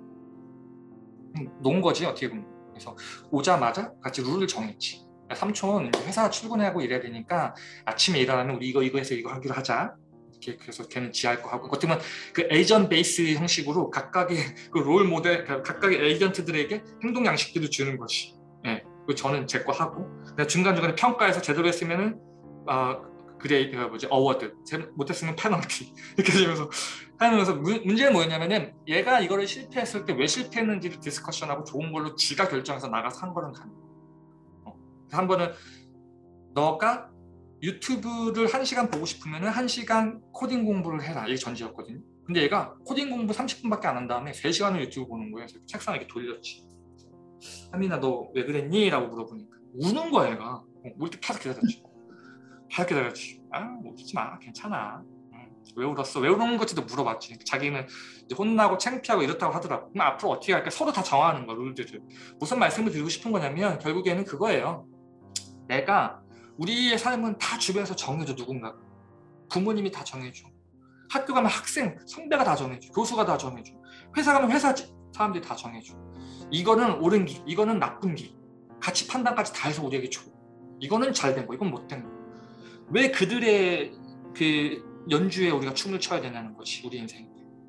놓은 거지 어떻게 보면. 그래서 오자마자 같이 룰을 정했지. 삼촌 회사 출근하고 이래야 되니까 아침에 일어나면 우리 이거 이거 해서 이거 하기로 하자. 이렇게 그래서 걔는 지할 거 하고 어떻게 보면 그 에이전 베이스 형식으로 각각의 그 롤 모델 각각의 에이전트들에게 행동 양식들을 주는 것이 예. 그 저는 제 거 하고 중간 중간에 평가해서 제대로 했으면은 아 그레이 그 뭐지 어워드 못했으면 페널티 이렇게 되면서 하면서 문, 문제는 뭐였냐면은 얘가 이거를 실패했을 때 왜 실패했는지를 디스커션하고 좋은 걸로 지가 결정해서 나가서 한 거는 가는 거야. 어. 한 번은 너가 유튜브를 한 시간 보고 싶으면 한 시간 코딩 공부를 해라. 이게 전제였거든요. 근데 얘가 코딩 공부 삼십 분밖에 안 한 다음에 세 시간을 유튜브 보는 거예요. 그래서 책상에 이렇게 돌렸지. 하민아 너 왜 그랬니? 라고 물어보니까 우는 거야 얘가. 어, 울 때 계속 기다렸지. 계속 기다렸지. 아 울지 마. 괜찮아. 응. 왜 울었어? 왜 우는 건지도 물어봤지. 자기는 이제 혼나고 창피하고 이렇다고 하더라고. 그럼 앞으로 어떻게 할까? 서로 다 정하는 거야 룰들을. 무슨 말씀을 드리고 싶은 거냐면 결국에는 그거예요. 내가 우리의 삶은 다 주변에서 정해줘. 누군가 부모님이 다 정해줘. 학교 가면 학생 선배가 다 정해줘. 교수가 다 정해줘. 회사 가면 회사 사람들이 다 정해줘. 이거는 옳은 길, 이거는 나쁜 길. 가치 판단까지 다 해서 우리에게 줘. 이거는 잘된 거, 이건 못된 거. 왜 그들의 그 연주에 우리가 춤을 춰야 되냐는 것이 우리 인생.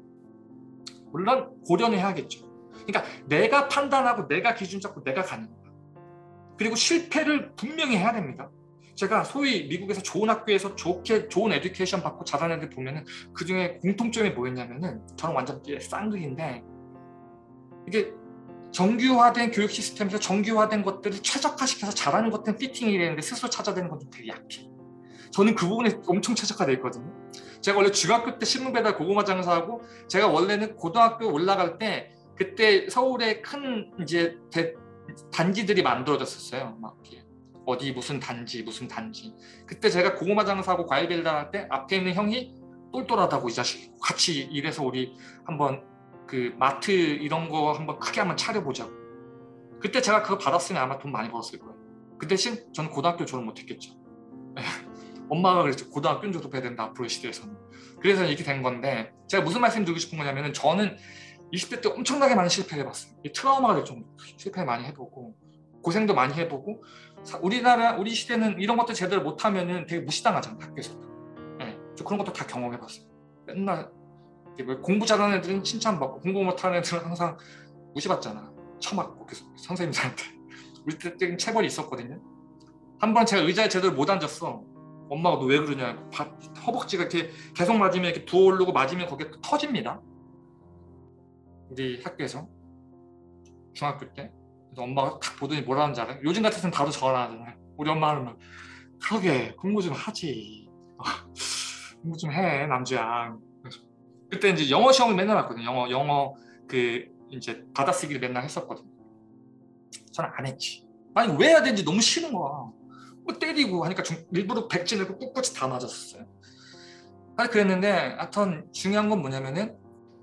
물론 고려는 해야겠죠. 그러니까 내가 판단하고 내가 기준 잡고 내가 가는 거야. 그리고 실패를 분명히 해야 됩니다. 제가 소위 미국에서 좋은 학교에서 좋게 좋은 에듀케이션 받고 자란 애들 보면은 그 중에 공통점이 뭐였냐면은 저는 완전 쌍둥이인데 이게 정규화된 교육 시스템에서 정규화된 것들을 최적화시켜서 잘하는 것들은 피팅이 되는데 스스로 찾아내는 건 좀 되게 약해. 저는 그 부분에 엄청 최적화되어 있거든요. 제가 원래 중학교 때 신문 배달 고구마 장사하고 제가 원래는 고등학교 올라갈 때 그때 서울에 큰 이제 대, 단지들이 만들어졌었어요. 막 이렇게 어디 무슨 단지 무슨 단지. 그때 제가 고구마 장사하고 과일 배달할 때 앞에 있는 형이 똘똘하다고 이 자식 같이 일해서 우리 한번 그 마트 이런 거 한번 크게 한번 차려보자고. 그때 제가 그거 받았으면 아마 돈 많이 벌었을 거예요. 그 대신 저는 고등학교 졸업 못했겠죠. 엄마가 그랬죠. 고등학교는 졸업해야 된다 앞으로의 시대에서는. 그래서 이렇게 된 건데 제가 무슨 말씀 드리고 싶은 거냐면은 저는 이십 대 때 엄청나게 많은 실패를 해봤어요. 트라우마가 될 정도로 실패 많이 해보고 고생도 많이 해보고 우리나라 우리 시대는 이런 것도 제대로 못하면은 되게 무시당하잖아요. 학교에서도. 네, 저 그런 것도 다 경험해봤어요. 맨날 공부 잘하는 애들은 칭찬받고 공부 못하는 애들은 항상 무시받잖아. 처맞고 계속 선생님들한테. 우리 때는 체벌이 있었거든요. 한 번 제가 의자에 제대로 못 앉았어. 엄마가 너 왜 그러냐고. 허벅지가 이렇게 계속 맞으면 이렇게 부어오르고 맞으면 거기에 터집니다. 우리 학교에서 중학교 때. 그래서 엄마가 딱 보더니 뭐라는지 알아요? 요즘 같았으면 바로 전화하잖아요. 우리 엄마는 막 그러게 공부 좀 하지. 공부 좀 해 남주야. 그때 이제 영어 시험을 맨날 봤거든요. 영어 영어 그 이제 받아쓰기를 맨날 했었거든요. 저는 안 했지. 아니 왜 해야 되는지 너무 싫은 거야. 뭐 때리고 하니까 좀 일부러 백진을 꿋꿋이 다 맞았어요. 아니 그랬는데 하여튼 중요한 건 뭐냐면은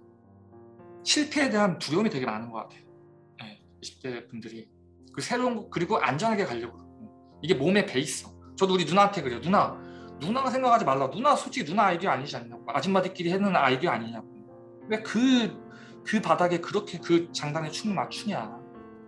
실패에 대한 두려움이 되게 많은 것 같아요. 네, 이십 대 분들이. 그 새로운 거 그리고 안전하게 가려고 그러고. 이게 몸에 배 있어. 저도 우리 누나한테 그래요. 누나 누나가 생각하지 말라. 누나 솔직히 누나 아이디어 아니지 않냐고. 아줌마들끼리 해놓은 아이디어 아니냐고. 왜 그 그 바닥에 그렇게 그 장단에 춤을 맞추냐.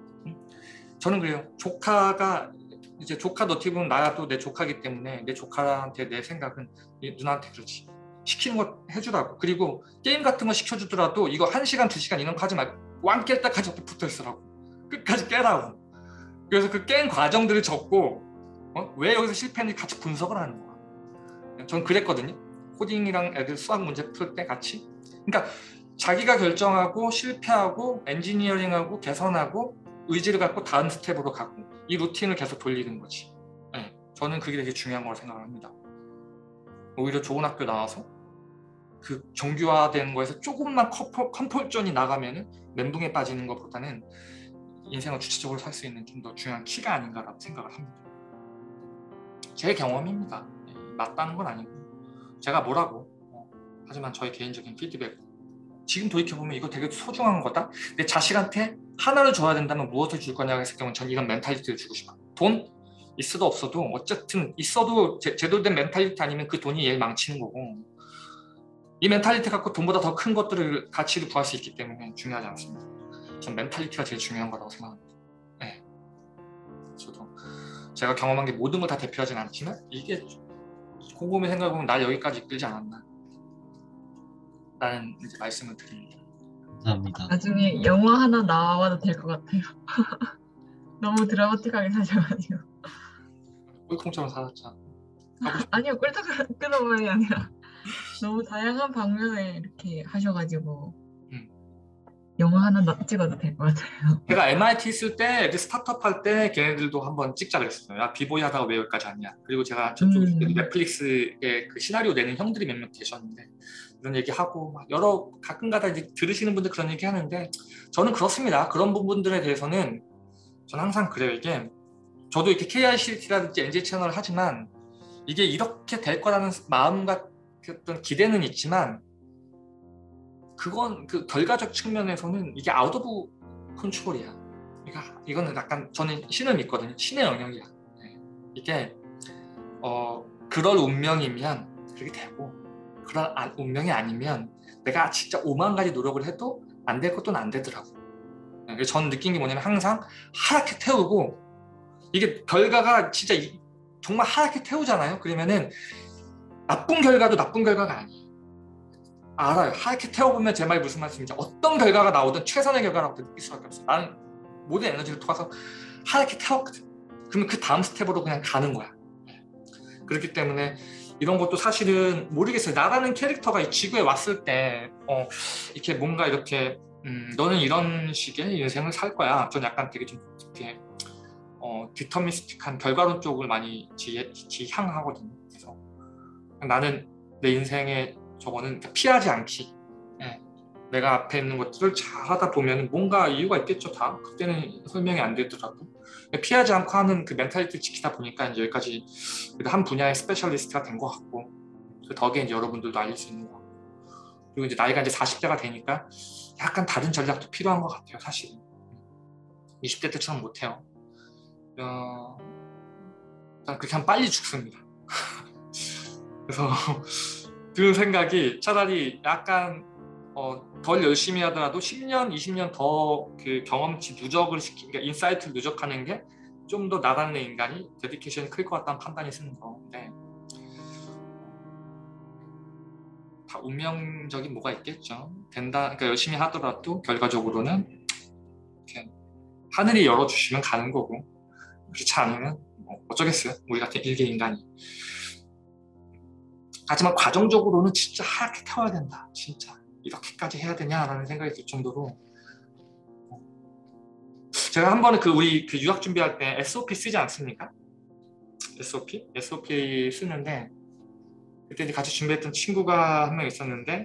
저는 그래요. 조카가 이제 조카 어떻게 보면 나도 내 조카기 때문에 내 조카한테 내 생각은 누나한테 그러지. 시키는 거 해주라고. 그리고 게임 같은 거 시켜주더라도 이거 한 시간 두 시간 이런 거 하지 말고 왕 깰 때까지 옆에 붙어 있으라고. 끝까지 깨라고. 그래서 그 게임 과정들을 적고 어? 왜 여기서 실패했는지 같이 분석을 하는 거야. 저는 그랬거든요. 코딩이랑 애들 수학 문제 풀 때 같이. 그러니까 자기가 결정하고 실패하고 엔지니어링하고 개선하고 의지를 갖고 다음 스텝으로 가고 이 루틴을 계속 돌리는 거지. 네, 저는 그게 되게 중요한 거라고 생각을 합니다. 오히려 좋은 학교 나와서 그 정규화된 거에서 조금만 컴포, 컴포트존이 나가면은 멘붕에 빠지는 것보다는 인생을 주체적으로 살 수 있는 좀 더 중요한 키가 아닌가라고 생각을 합니다. 제 경험입니다. 네, 맞다는 건 아니고 제가 뭐라고 어, 하지만 저의 개인적인 피드백. 지금 돌이켜보면 이거 되게 소중한 거다. 내 자식한테 하나를 줘야 된다면 무엇을 줄 거냐고 했을 경우는 전 이런 멘탈리티를 주고 싶어요. 돈 있어도 없어도 어쨌든 있어도 제, 제대로 된 멘탈리티 아니면 그 돈이 얘를 망치는 거고 이 멘탈리티 갖고 돈보다 더 큰 것들을 가치를 구할 수 있기 때문에 중요하지 않습니다. 전 멘탈리티가 제일 중요한 거라고 생각합니다. 네. 저도 제가 경험한 게 모든 걸 다 대표하진 않지만 이게 곰곰이 생각해보면 날 여기까지 이끌지 않았나. 라는 이제 말씀을 드립니다. 감사합니다. 나중에 영화 하나 나와도 될 것 같아요. 너무 드라마틱하게 사셔가지고. 꿀콩처럼 살았잖아. 아니요, 꿀떡 끊어버이 아니라 너무 다양한 방면에 이렇게 하셔가지고 음. 영화 하나 나- 찍어도 될 것 같아요. 제가 엠아이티 있을 때 애들 스타트업 할 때 걔네들도 한번 찍자 그랬어요. 야, 비보이 하다가 왜 여기까지 왔냐. 그리고 제가 저쪽에 음. 넷플릭스에 그 시나리오 내는 형들이 몇 명 계셨는데 이런 얘기하고 막 여러 가끔가다 이제 들으시는 분들 그런 얘기 하는데 저는 그렇습니다. 그런 부분들에 대해서는 저는 항상 그래요. 이게 저도 이렇게 케이아이씨티라든지 엔제이 채널을 하지만 이게 이렇게 될 거라는 마음과 어떤 기대는 있지만 그건 그 결과적 측면에서는 이게 아웃 오브 컨트롤이야. 그러니까 이거는 약간 저는 신을 믿거든요. 신의 영역이야. 네. 이게 어 그럴 운명이면 그렇게 되고 그럴 아, 운명이 아니면 내가 진짜 오만 가지 노력을 해도 안 될 것도 안 되더라고. 네. 그래서 저는 느낀 게 뭐냐면 항상 하얗게 태우고 이게 결과가 진짜 이, 정말 하얗게 태우잖아요. 그러면은 나쁜 결과도 나쁜 결과가 아니에요. 알아요. 하얗게 태워보면 제 말이 무슨 말씀인지 어떤 결과가 나오든 최선의 결과라고 느낄 수밖에 없어요. 나는 모든 에너지를 통해서 하얗게 태웠거든. 그러면 그 다음 스텝으로 그냥 가는 거야. 그렇기 때문에 이런 것도 사실은 모르겠어요. 나라는 캐릭터가 이 지구에 왔을 때 어, 이렇게 뭔가 이렇게 음, 너는 이런 식의 인생을 살 거야. 전 약간 되게 좀 이렇게 어, 디터미스틱한 결과론 쪽을 많이 지, 지향하거든요. 그래서 나는 내 인생에 저거는 피하지 않기. 예. 내가 앞에 있는 것들을 잘 하다 보면 뭔가 이유가 있겠죠. 다 그때는 설명이 안 되더라도 피하지 않고 하는 그 멘탈리티를 지키다 보니까 이제 여기까지 한 분야의 스페셜리스트가 된 것 같고 그 덕에 이제 여러분들도 알릴 수 있는 것 같고 그리고 이제 나이가 이제 사십 대가 되니까 약간 다른 전략도 필요한 것 같아요. 사실은 이십 대 때처럼 못해요. 어, 그렇게 하면 빨리 죽습니다. 그래서 드는 생각이 차라리 약간 어, 덜 열심히 하더라도 십 년, 이십 년 더 그 경험치 누적을 시키는 그러니까 인사이트를 누적하는 게 좀 더 나다는 인간이 데디케이션이 클 것 같다는 판단이 쓰는 건데 다 운명적인 뭐가 있겠죠. 된다, 그러니까 열심히 하더라도 결과적으로는 이렇게 하늘이 열어주시면 가는 거고 그렇지 않으면 뭐 어쩌겠어요. 우리 같은 일개 인간이. 하지만 과정적으로는 진짜 하얗게 태워야 된다. 진짜 이렇게까지 해야 되냐라는 생각이 들 정도로 제가 한 번은 그 우리 그 유학 준비할 때 에스오피 쓰지 않습니까? 에스오피? 에스오피 쓰는데 그때 이제 같이 준비했던 친구가 한 명 있었는데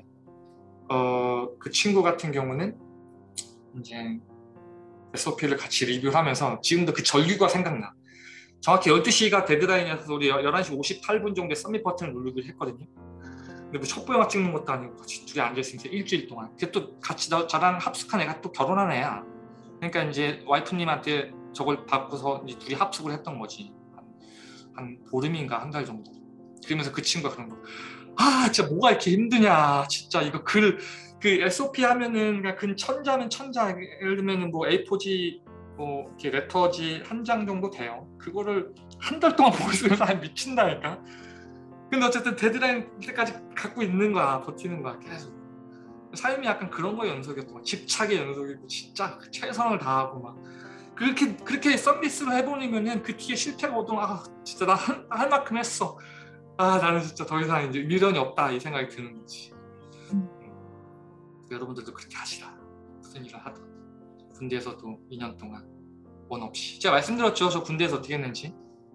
어, 그 친구 같은 경우는 이제 에스오피를 같이 리뷰를 하면서 지금도 그 전류가 생각나. 정확히 열두 시가 데드라인이어서 우리 열한 시 오십팔 분 정도에 서밋 버튼을 누르기로 했거든요. 근데 뭐 첩보 영화 찍는 것도 아니고 같이 둘이 앉아있으면서 일주일 동안. 그게 또 같이 나, 저랑 합숙한 애가 또 결혼한 애야. 그러니까 이제 와이프님한테 저걸 받고서 이제 둘이 합숙을 했던 거지. 한, 한 보름인가 한 달 정도. 그러면서 그 친구가 그런 거. 아 진짜 뭐가 이렇게 힘드냐. 진짜 이거 글, 그 에스오피 하면은 그냥 근 천자면 천자. 예를 들면 뭐 에이 포지 뭐 이렇게 레터지 한 장 정도 돼요. 그거를 한 달 동안 보고 있으면 사람 미친다니까. 근데 어쨌든 데드라인 때까지 갖고 있는 거야. 버티는 거야 계속. 삶이 약간 그런 거의 연속이었던 거야. 집착의 연속이고 진짜 최선을 다하고 막 그렇게 그렇게 서비스로 해버리면은 그 뒤에 실패가 오동 아 진짜 나 할 만큼 했어. 아 나는 진짜 더 이상 이제 미련이 없다 이 생각이 드는 거지. 음. 여러분들도 그렇게 하시라. 무슨 일을 하든 군대에서도 이 년 동안 원 없이 제가 말씀드렸죠. 저 군대에서 어떻게 했는지.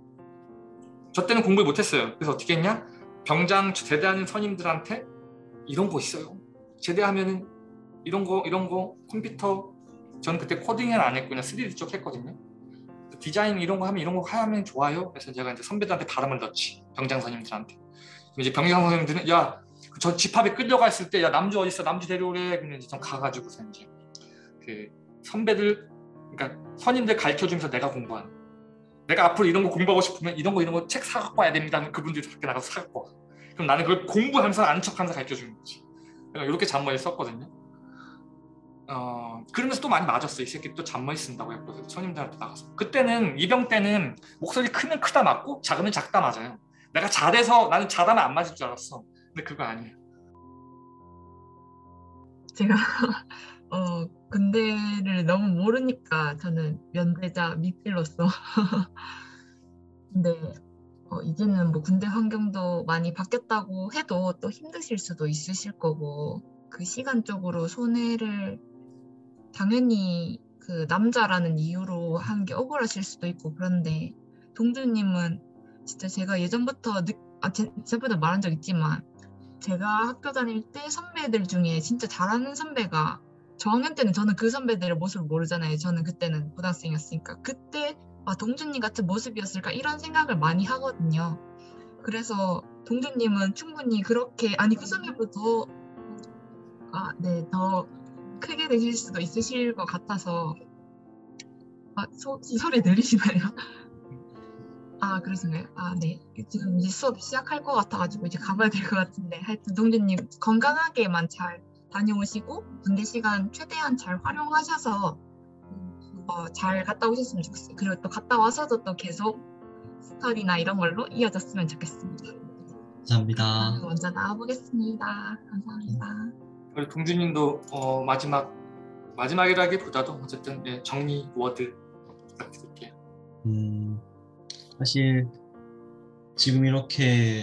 저 때는 공부를 못했어요. 그래서 어떻게 했냐? 병장 제대하는 선임들한테 이런 거 있어요. 제대하면은 이런 거 이런 거 컴퓨터 저는 그때 코딩은 안 했고 그냥 쓰리디 쪽 했거든요. 디자인 이런 거 하면 이런 거 하면 좋아요. 그래서 제가 이제 선배들한테 바람을 넣지. 병장 선임들한테. 그럼 이제 병장 선임들은 야 저 집합에 끌려가 있을 때 야 남주 어디 있어? 남주 데려오래. 그러면 이제 좀 가가지고서 이제 그 선배들 그러니까 선임들 가르쳐 주면서 내가 공부하는. 내가 앞으로 이런 거 공부하고 싶으면 이런 거 이런 거 책 사갖고 와야 됩니다. 그분들이 밖에 나가서 사갖고 와. 그럼 나는 그걸 공부하면서 아는 척하면서 가르쳐 주는 거지. 그러니까 이렇게 잔머리 썼거든요. 어, 그러면서 또 많이 맞았어. 이 새끼 또 잔머리 쓴다고 했고 선임들한테 나가서. 그때는 이병 때는 목소리 크면 크다 맞고 작으면 작다 맞아요. 내가 잘해서 나는 잘하면 안 맞을 줄 알았어. 근데 그거 아니에요. 제가 어, 군대를 너무 모르니까 저는 면대자 미필로서 근데 어, 이제는 뭐 군대 환경도 많이 바뀌었다고 해도 또 힘드실 수도 있으실 거고 그 시간적으로 손해를 당연히 그 남자라는 이유로 한 게 억울하실 수도 있고 그런데 동주님은 진짜 제가 예전부터 느, 아, 제, 제보다 말한 적 있지만 제가 학교 다닐 때 선배들 중에 진짜 잘하는 선배가 저학년 때는 저는 그 선배들의 모습을 모르잖아요. 저는 그때는 고등학생이었으니까 그때 아 동준님 같은 모습이었을까 이런 생각을 많이 하거든요. 그래서 동준님은 충분히 그렇게 아니 그 선배보다 더 아, 네, 더 크게 되실 수도 있으실 것 같아서 아, 소, 이 소리 들리시나요? 아, 그러신가요? 아, 네. 지금 이제 수업 시작할 것 같아가지고 이제 가봐야 될 것 같은데 하여튼 동준님 건강하게만 잘 다녀오시고 군대 시간 최대한 잘 활용하셔서 어, 잘 갔다 오셨으면 좋겠어요. 그리고 또 갔다 와서도 또 계속 스터디나 이런 걸로 이어졌으면 좋겠습니다. 감사합니다. 저는 먼저 나와보겠습니다. 감사합니다. 우리 동주님도 어, 마지막 마지막이라기보다도 어쨌든 예, 정리 워드 부탁드릴게요. 음, 사실 지금 이렇게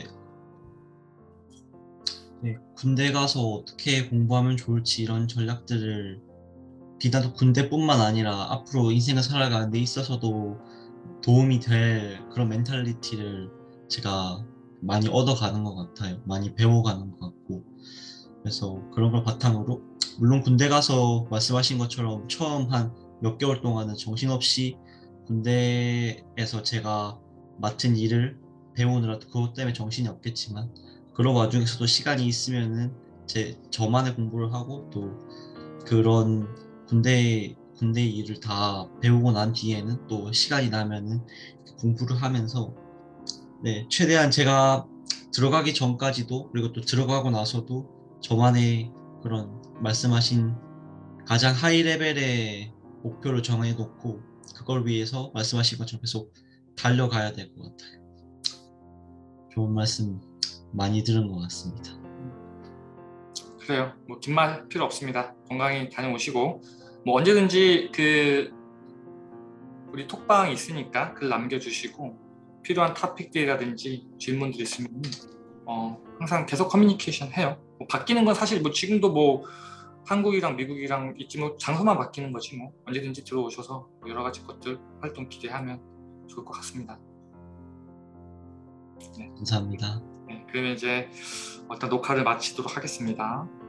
네, 군대 가서 어떻게 공부하면 좋을지 이런 전략들을 비단 군대뿐만 아니라 앞으로 인생을 살아가는 데 있어서도 도움이 될 그런 멘탈리티를 제가 많이 얻어가는 것 같아요. 많이 배워가는 것 같고. 그래서 그런 걸 바탕으로 물론 군대 가서 말씀하신 것처럼 처음 한 몇 개월 동안은 정신없이 군대에서 제가 맡은 일을 배우느라 그것 때문에 정신이 없겠지만 그런 와중에서도 시간이 있으면은 제 저만의 공부를 하고 또 그런 군대 군대 일을 다 배우고 난 뒤에는 또 시간이 나면은 공부를 하면서 네, 최대한 제가 들어가기 전까지도 그리고 또 들어가고 나서도 저만의 그런 말씀하신 가장 하이 레벨의 목표를 정해놓고 그걸 위해서 말씀하신 것처럼 계속 달려가야 될 것 같아요. 좋은 말씀 많이 들은 것 같습니다. 그래요. 뭐 긴 말 필요 없습니다. 건강히 다녀오시고 뭐 언제든지 그 우리 톡방이 있으니까 글 남겨주시고 필요한 토픽들이라든지 질문들 있으면 어, 항상 계속 커뮤니케이션 해요. 뭐 바뀌는 건 사실 뭐 지금도 뭐 한국이랑 미국이랑 있지 뭐 장소만 바뀌는 거지 뭐 언제든지 들어오셔서 여러 가지 것들 활동 기대하면 좋을 것 같습니다. 네. 감사합니다. 네, 그러면 이제 일단 녹화를 마치도록 하겠습니다.